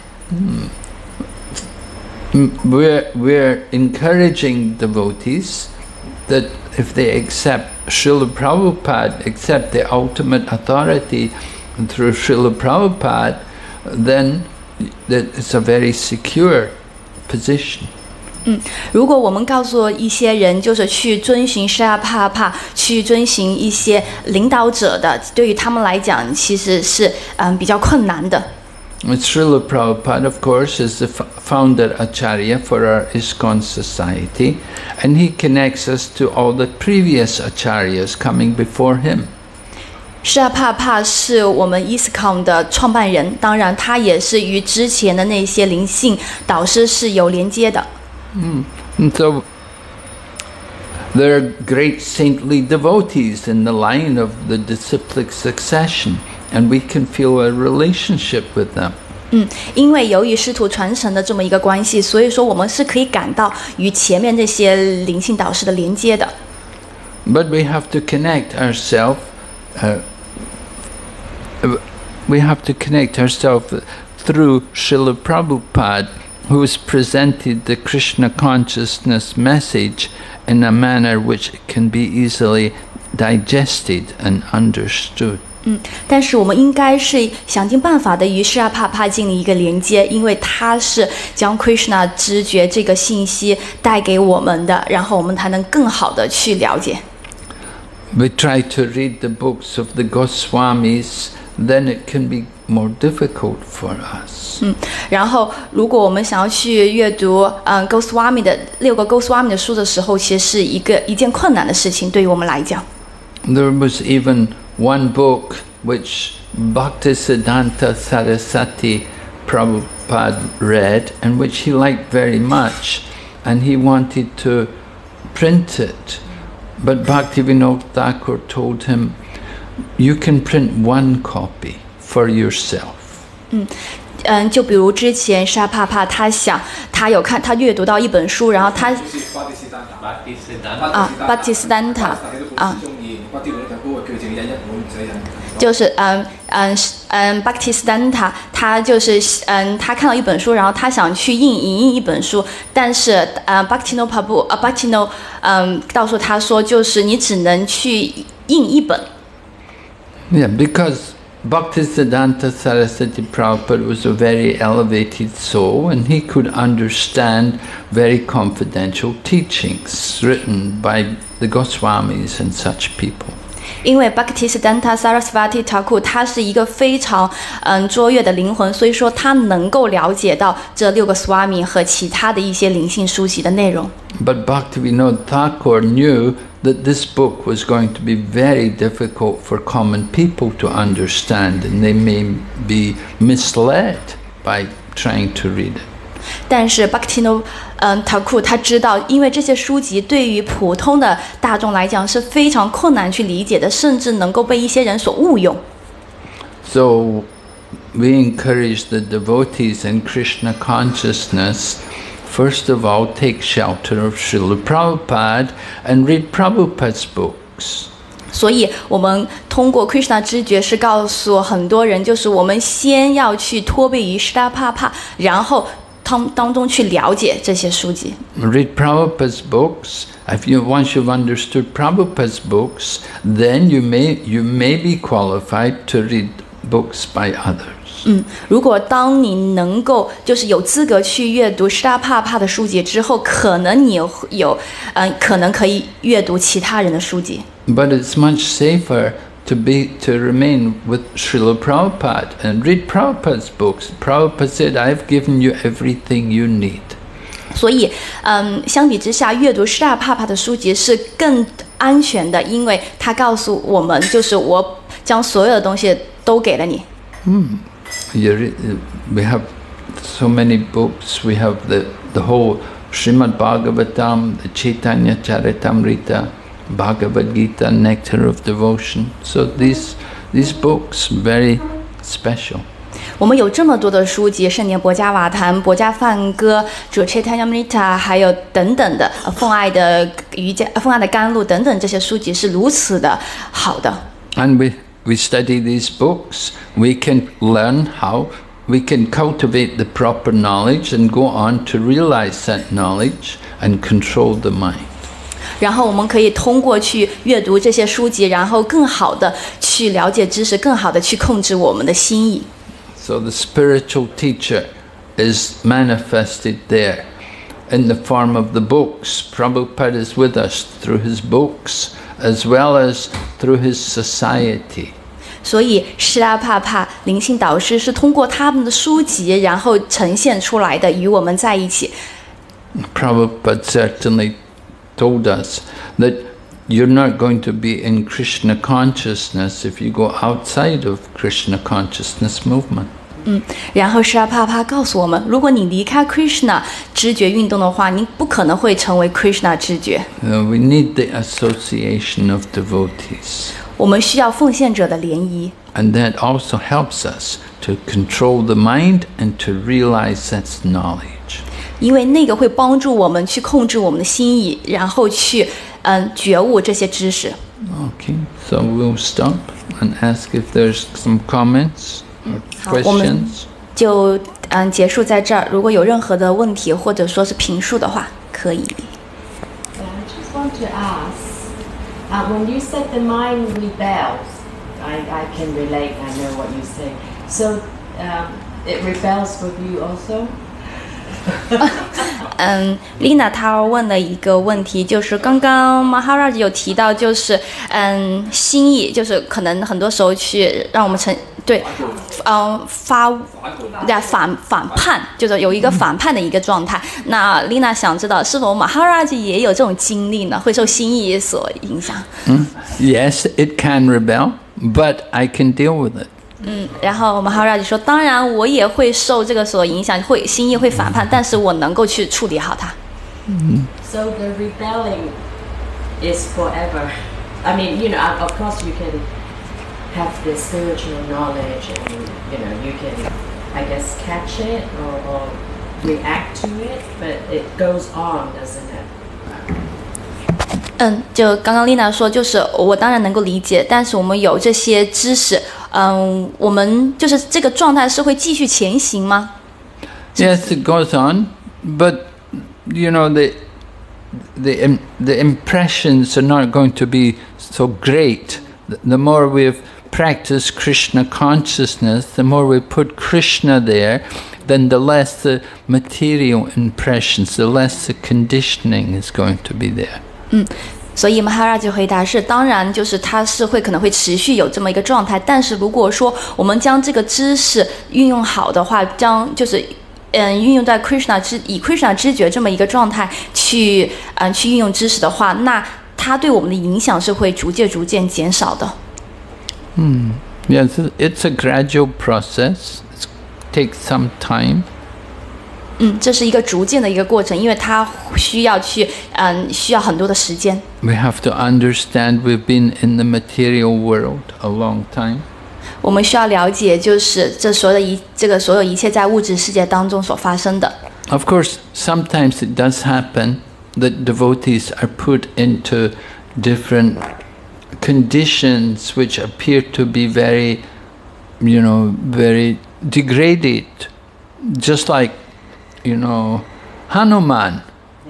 We're encouraging devotees that if they accept Srila Prabhupada, accept the ultimate authority through Srila Prabhupada, then that it's a very secure position. 如果我们告诉一些人，就是去遵循施拉帕帕，去遵循一些领导者的，对于他们来讲，其实是比较困难的。 Srila Prabhupada, of course, is the founder Acharya for our ISKCON society, and he connects us to all the previous Acharyas coming before him. 施拉帕帕是我们 ISKCON 的创办人，当然他也是与之前的那些灵性导师是有连接的。 And so there are great saintly devotees in the line of the disciplic succession, and we can feel a relationship with them. 因为由于师徒传承的这么一个关系，所以说我们是可以感到与前面这些灵性导师的连接的。 But we have to connect ourselves. We have to connect ourselves through Srila Prabhupada, who has presented the Krishna consciousness message in a manner which can be easily digested and understood. 但是我们应该是想尽办法的与施拉帕帕建立一个连接，因为他是将 Krishna 知觉这个信息带给我们的，然后我们才能更好的去了解。 We try to read the books of the Goswamis, then it can be more difficult for us. 然后如果我们想要去阅读Goswami 的6个 Goswami 的书的时候，其实是一件困难的事情，对于我们来讲。 There was even one book which Bhaktisiddhanta Saraswati Prabhupada read, and which he liked very much, and he wanted to print it. But Bhaktivinoda Thakur told him, you can print one copy for yourself. 就比如之前沙帕帕，他阅读到一本书，然后他巴蒂斯丹塔就是巴蒂斯丹塔，他就是他看到一本书，然后他想去影印一本书，但是Bhaktino Prabhu Bhaktino 告诉他说，就是你只能去印一本。 Yeah, because Bhaktisiddhanta Saraswati Prabhupada was a very elevated soul, and he could understand very confidential teachings written by the Goswamis and such people. 因为 Bhaktisiddhanta Saraswati Thakur 他是一个非常卓越的灵魂，所以说他能够了解到这6个 Swami 和其他的一些灵性书籍的内容。 But Bhaktivinoda Thakur knew that this book was going to be very difficult for common people to understand, and they may be misled by trying to read it. 但是 Bhaktino Thakur 他知道，因为这些书籍对于普通的大众来讲是非常困难去理解的，甚至能够被一些人所误用。 So we encourage the devotees in Krishna consciousness, first of all, take shelter of Srila Prabhupada and read Prabhupada's books. 所以我们通过 Krishna 知觉是告诉很多人，就是我们先要去托背于施拉帕帕，然后当中去了解这些书籍。 Read Prabhupada's books. Once you've understood Prabhupada's books, then you may be qualified to read books by others. 如果当你能够就是有资格去阅读施拉帕帕的书籍之后，可能你可能可以阅读其他人的书籍。 But it's much safer to remain with Srila Prabhupada and read Prabhupada's books. Prabhupada said, "I've given you everything you need." 所以，相比之下，阅读施拉帕帕的书籍是更安全的，因为他告诉我们，就是我将所有的东西都给了你。 We have so many books. We have the whole Srimad Bhagavatam, the Chaitanya Charitamrita, Bhagavad Gita, Nectar of Devotion. So these books very special. 我们有这么多的书籍，圣典博伽瓦坛、博伽梵歌、主 Chaitanyamrita， 还有等等的奉爱的瑜伽、奉爱的甘露等等，这些书籍是如此的好的。 And we study these books, we can learn how we can cultivate the proper knowledge and go on to realize that knowledge and control the mind. 然后我们可以通过去阅读这些书籍，然后更好的去了解知识，更好的去控制我们的心意。 So the spiritual teacher is manifested there. in the form of the books. Prabhupada is with us through his books as well as through his society. 所以施拉帕帕灵性导师是通过他们的书籍，然后呈现出来的，与我们在一起。 Prabhupada certainly told us that you're not going to be in Krishna consciousness if you go outside of Krishna consciousness movement. 然后施拉帕帕告诉我们，如果你离开 Krishna 知觉运动的话，你不可能会成为 Krishna 知觉。 We need the association of devotees. 我们需要奉献者的联谊。 And that also helps us to control the mind and to realize that's knowledge. 因为那个会帮助我们去控制我们的心意，然后去觉悟这些知识。 Okay, so we'll stop and ask if there's some comments or 好，我们 questions. 就结束在这儿。如果有任何的问题或者说是评述的话，可以。 I just want to ask, when you said the mind rebels, I can relate, I know what you say. So it rebels with you also? Lina 她问了一个问题，就是刚刚 Maharaj 有提到，就是心意，就是可能很多时候去让我们反叛，就是有一个反叛的一个状态。那 Lina 想知道，是否 Maharaj 也有这种经历呢？会受心意所影响 Yes, it can rebel, but I can deal with it. 然后 Maharaj 说，当然我也会受这个所影响，会心意会反叛，但是我能够去处理好它。 So the rebelling is forever. I mean, of course you can have the spiritual knowledge and, you can, I guess, catch it or react to it, but it goes on, doesn't it? 就刚刚 Lina 说，就是我当然能够理解，但是我们有这些知识，我们就是这个状态是会继续前行吗？ Yes, it goes on, but the impressions are not going to be so great. The more we've practiced Krishna consciousness, the more we put Krishna there, then the less the material impressions, the less the conditioning is going to be there. 所以 Maharaj 回答是，当然就是它是可能会持续有这么一个状态，但是如果说我们将这个知识运用好的话，运用在 以 Krishna 知觉这么一个状态去运用知识的话，那它对我们的影响是会逐渐减少的。 Yes, it's a gradual process. It takes some time. 这是一个逐渐的一个过程，因为它需要很多的时间。 We have to understand we've been in the material world a long time. 我们需要了解，就是所有一切在物质世界当中所发生的。 Of course, sometimes it does happen that devotees are put into different conditions which appear to be very, very degraded, just like Hanuman.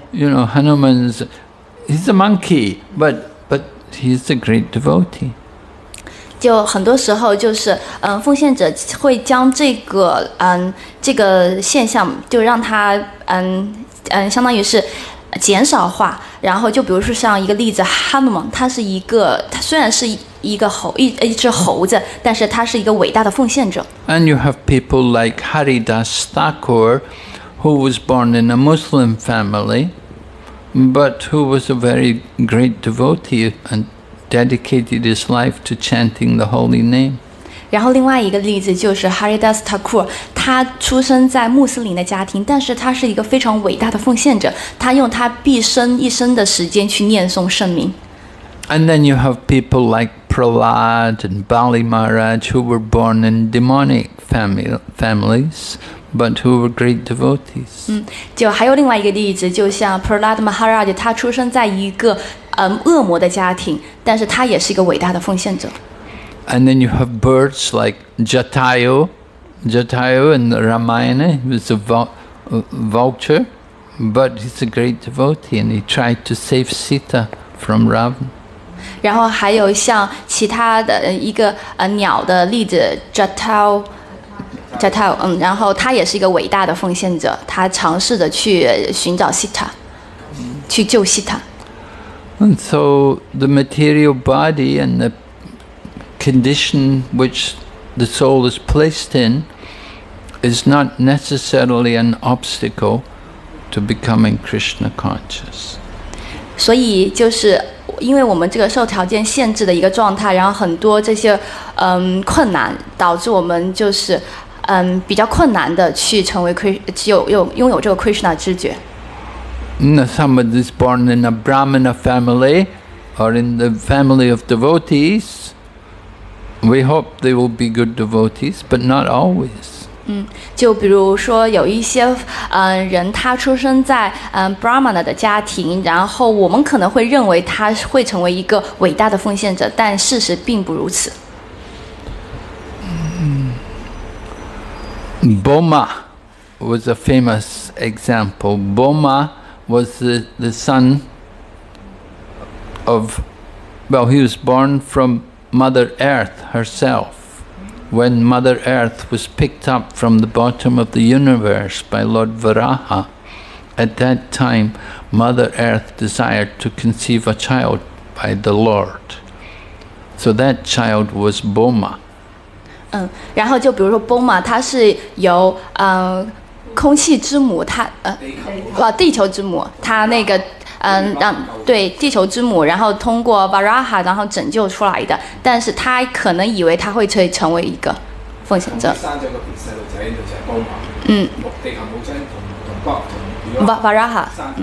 He's a monkey, but he's a great devotee. 就很多时候就是奉献者会将这个现象就让它相当于是减少化，然后就比如说像一个例子 Hanuman， 他虽然是一只猴子，但是他是一个伟大的奉献者。 And you have people like Haridas Thakur, who was born in a Muslim family, but who was a very great devotee and dedicated his life to chanting the holy name. 然后另外一个例子就是 Haridas Thakur， 他出生在穆斯林的家庭，但是他是一个非常伟大的奉献者，他用他一生的时间去念诵圣名。 And then you have people like Prahlad and Bali Maharaj who were born in demonic families, but who were great devotees. 就还有另外一个例子，就像 Prahlad Maharaj， 他出生在一个恶魔的家庭，但是他也是一个伟大的奉献者。 And then you have birds like Jatayu in the Ramayana. He was a vulture, but he's a great devotee, and he tried to save Sita from Ravan. 然后还有像其他的一个鸟的例子 Jatayu Jatayu，然后他也是一个伟大的奉献者，他尝试着去寻找西塔，去救西塔。 And so the material body and the condition which the soul is placed in is not necessarily an obstacle to becoming Krishna conscious. 所以就是因为我们这个受条件限制的一个状态，然后很多这些困难导致我们就是比较困难的去成为拥有这个 Krishna 知觉。 Somebody is born in a Brahmana family or in the family of devotees. We hope they will be good devotees, but not always. 就比如说有一些人，他出生在Brahmana 的家庭，然后我们可能会认为他会成为一个伟大的奉献者，但事实并不如此。 Boma was a famous example. Boma was the son of, well, he was born from Mother Earth herself. When Mother Earth was picked up from the bottom of the universe by Lord Varaha, at that time Mother Earth desired to conceive a child by the Lord. So that child was Boma. 然后就比如说 Boma， 它是由空气之母，地球之母，它那个对地球之母，然后通过 Varaha 然后拯救出来的，但是他可能以为他会成为一个奉獻者。Varaha，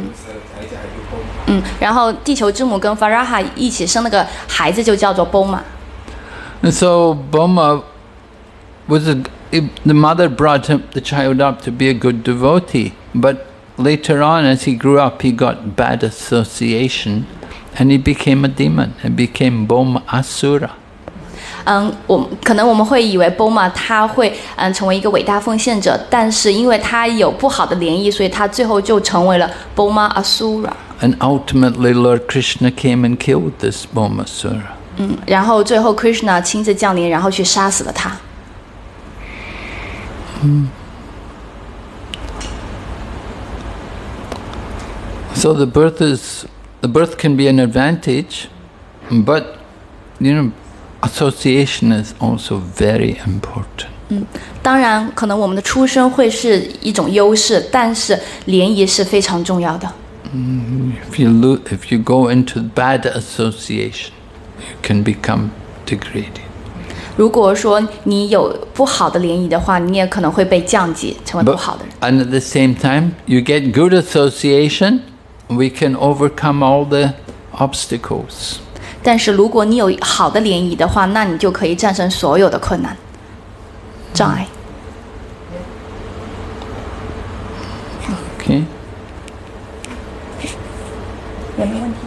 然後地球之母跟 Varaha 一起生那個孩子就叫做 Boma。 And so Boma the mother brought the child up to be a good devotee, but later on as he grew up he got bad association and he became a demon and became Boma Asura. 可能我们会以为 Boma 他会成为一个伟大奉献者，但是因为他有不好的联谊，所以他最后就成为了 Boma Asura。 And ultimately Lord Krishna came and killed this Boma Asura. 然后最后 Krishna 亲自降临，然后去杀死了他。 So the birth can be an advantage, but association is also very important. 当然，可能我们的出生会是一种优势，但是联谊是非常重要的。 If you go into bad association, you can become degraded. 如果说你有不好的联谊的话，你也可能会被降级，成为不好的人。 And at the same time, you get good association, we can overcome all the obstacles. 但是如果你有好的联谊的话，那你就可以战胜所有的困难、障碍。 Okay. 有没有问题？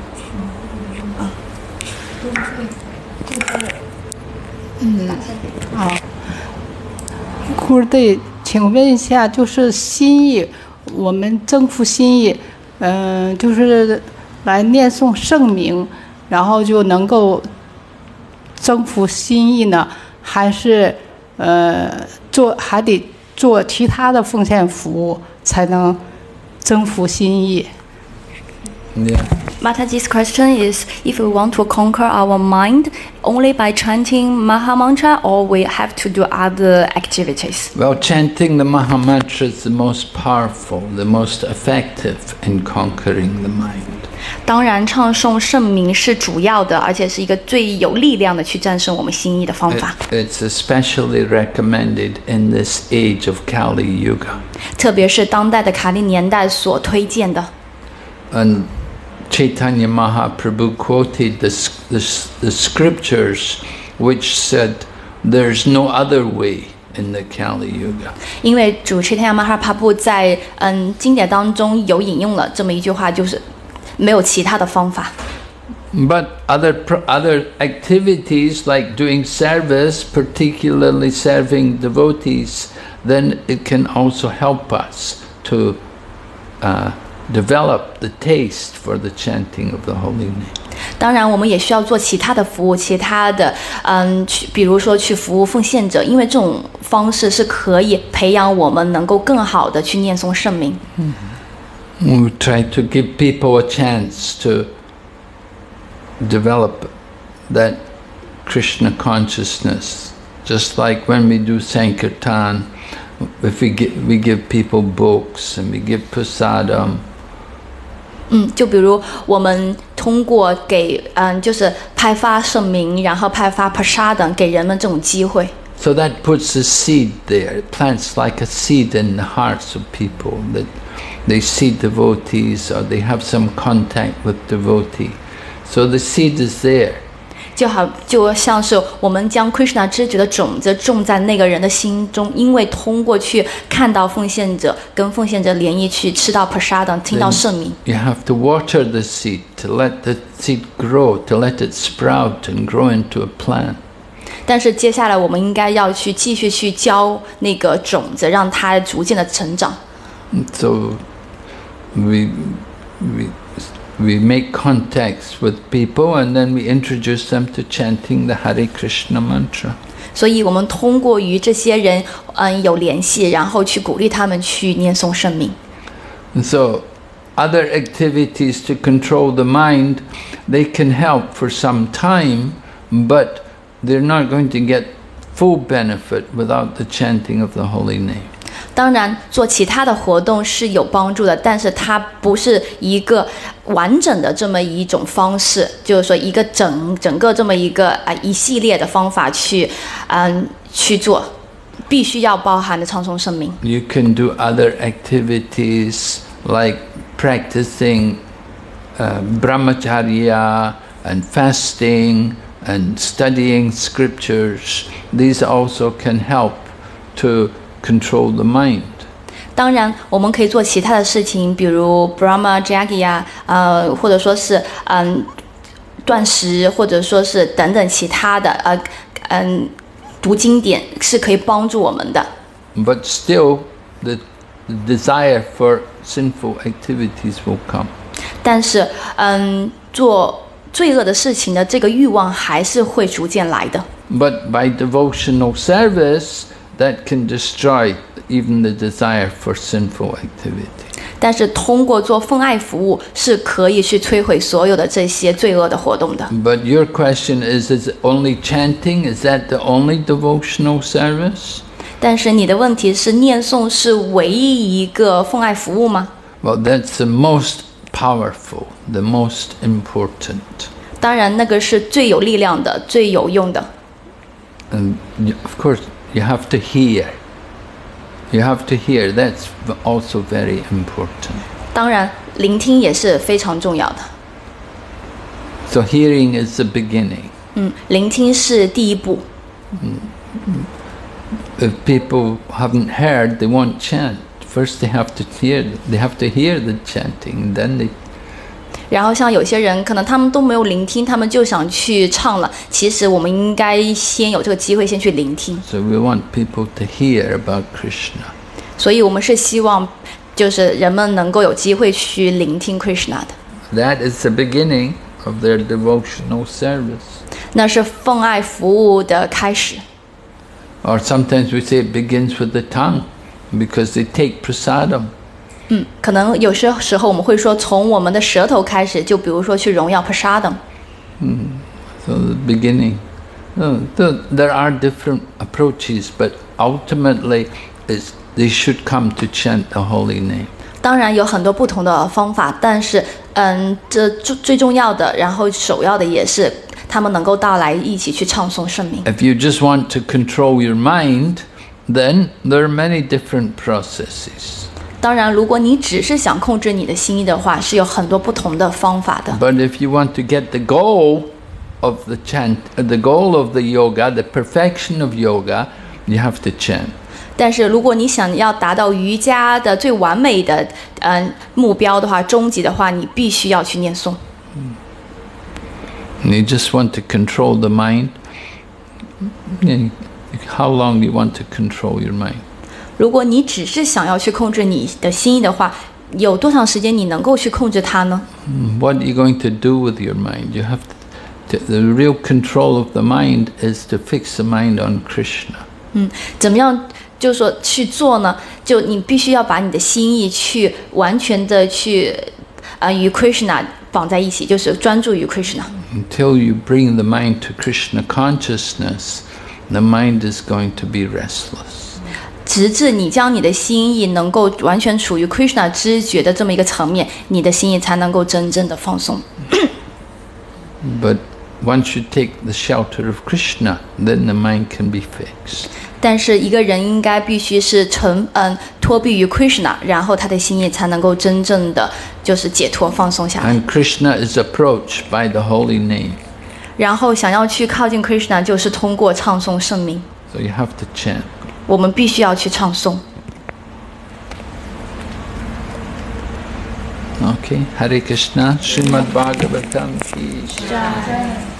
库尔队，请问一下，就是心意，我们征服心意，就是来念诵圣名，然后就能够征服心意呢？还是还得做其他的奉献服务才能征服心意？ Yeah. Mataji's question is if we want to conquer our mind only by chanting Maha Mantra, or we have to do other activities. Well, chanting the Maha Mantra is the most powerful, the most effective in conquering the mind. 当然，唱诵圣名是主要的，而且是一个最有力量的去战胜我们心意的方法。 It's especially recommended in this age of Kali Yuga. 特别是当代的卡利年代所推荐的。 And Chaitanya Mahaprabhu quoted the scriptures which said there's no other way in the Kali Yuga. 因为主 Chaitanya Mahaprabhu 在经典当中有引用了这么一句话，就是没有其他的方法。 But other activities like doing service, particularly serving devotees, then it can also help us to develop the taste for the chanting of the holy name. 当然，我们也需要做其他的服务，其他的，比如说去服务奉献者，因为这种方式是可以培养我们能够更好的去念诵圣名。 We try to give people a chance to develop that Krishna consciousness, just like when we do Sankirtan, if we give people books and we give prasadam. 就比如我们通过给就是派发圣名，然后派发 prasadam 给人们这种机会。 So that puts a seed there. It plants like a seed in the hearts of people that they see devotees or they have some contact with devotee. So the seed is there. 就像是我们将 Krishna 知觉的种子种在那个人的心中，因为通过去看到奉献者，跟奉献者联谊，去吃到 prasadam， 听到圣名。 You have to water the seed to let the seed grow, to let it sprout and grow into a plant. 但是接下来我们应该要去继续去浇那个种子，让它逐渐的成长。 So we make contacts with people and then we introduce them to chanting the Hare Krishna mantra. 所以我们通过与这些人有联系，然后去鼓励他们去念诵圣名。 And so other activities to control the mind, they can help for some time, but they're not going to get full benefit without the chanting of the holy name. 当然，做其他的活动是有帮助的，但是它不是一个完整的这么一种方式，就是说一个整个这么一个一系列的方法去做，必须要包含的唱诵圣名。 You can do other activities like practicing brahmacharya and fasting and studying scriptures. These also can help to control the mind. 当然，我们可以做其他的事情，比如 brahmacharya 或者说是断食，或者说是等等其他的读经典是可以帮助我们的。 But still, the desire for sinful activities will come. 但是，做罪恶的事情的这个欲望还是会逐渐来的。 But by devotional service, that can destroy even the desire for sinful activity. 但是通过做奉爱服务是可以去摧毁所有的这些罪恶的活动的。 But your question is it only chanting? Is that the only devotional service? 但是你的问题是，念诵是唯一一个奉爱服务吗？ Well, that's the most powerful, the most important. 当然，那个是最有力量的、最有用的。 And of course, you have to hear. You have to hear. That's also very important. 当然，聆听也是非常重要的。 So hearing is the beginning. 聆听是第一步。 If people haven't heard, they won't chant. First, they have to hear. They have to hear the chanting, and then they. 然后像有些人可能他们都没有聆听，他们就想去唱了。其实我们应该先有这个机会，先去聆听。 So we want people to hear about Krishna. 所以我们是希望，就是人们能够有机会去聆听 Krishna 的。 That is the beginning of their devotional service. 那是奉爱服务的开始。 Or sometimes we say it begins with the tongue, because they take prasadam. 可能有些时候我们会说，从我们的舌头开始，就比如说去荣耀 prasadam。 So the beginning. There are different approaches, but ultimately, they should come to chant the holy name. 当然有很多不同的方法，但是这最重要的，然后首要的也是他们能够到来一起去唱诵圣名。 If you just want to control your mind, then there are many different processes. 当然，如果你只是想控制你的心意的话，是有很多不同的方法的。 But if you want to get the goal of the chant, the goal of the yoga, the perfection of yoga, you have to chant. 但是如果你想要达到瑜伽的最完美的目标的话，终极的话，你必须要去念诵。 And you just want to control the mind. How long do you want to control your mind? 如果你只是想要去控制你的心意的话，有多长时间你能够去控制它呢？ What are you going to do with your mind? You have to The real control of the mind is to fix the mind on Krishna. 怎么样？就是说去做呢？就你必须要把你的心意去完全的去与 Krishna 绑在一起，就是专注于 Krishna。 Until you bring the mind to Krishna consciousness, the mind is going to be restless. 直至你将你的心意能够完全处于 Krishna 知觉的这么一个层面，你的心意才能够真正的放松。 But once you take the shelter of Krishna, then the mind can be fixed. 但是一个人应该必须是托庇于 Krishna， 然后他的心意才能够真正的就是解脱放松下来。 And Krishna is approached by the holy name. 然后想要去靠近 Krishna， 就是通过唱诵圣名。 So you have to chant. 我们必须要去唱诵。 Okay, Hare Krishna, Srimad Bhagavatam ki jai.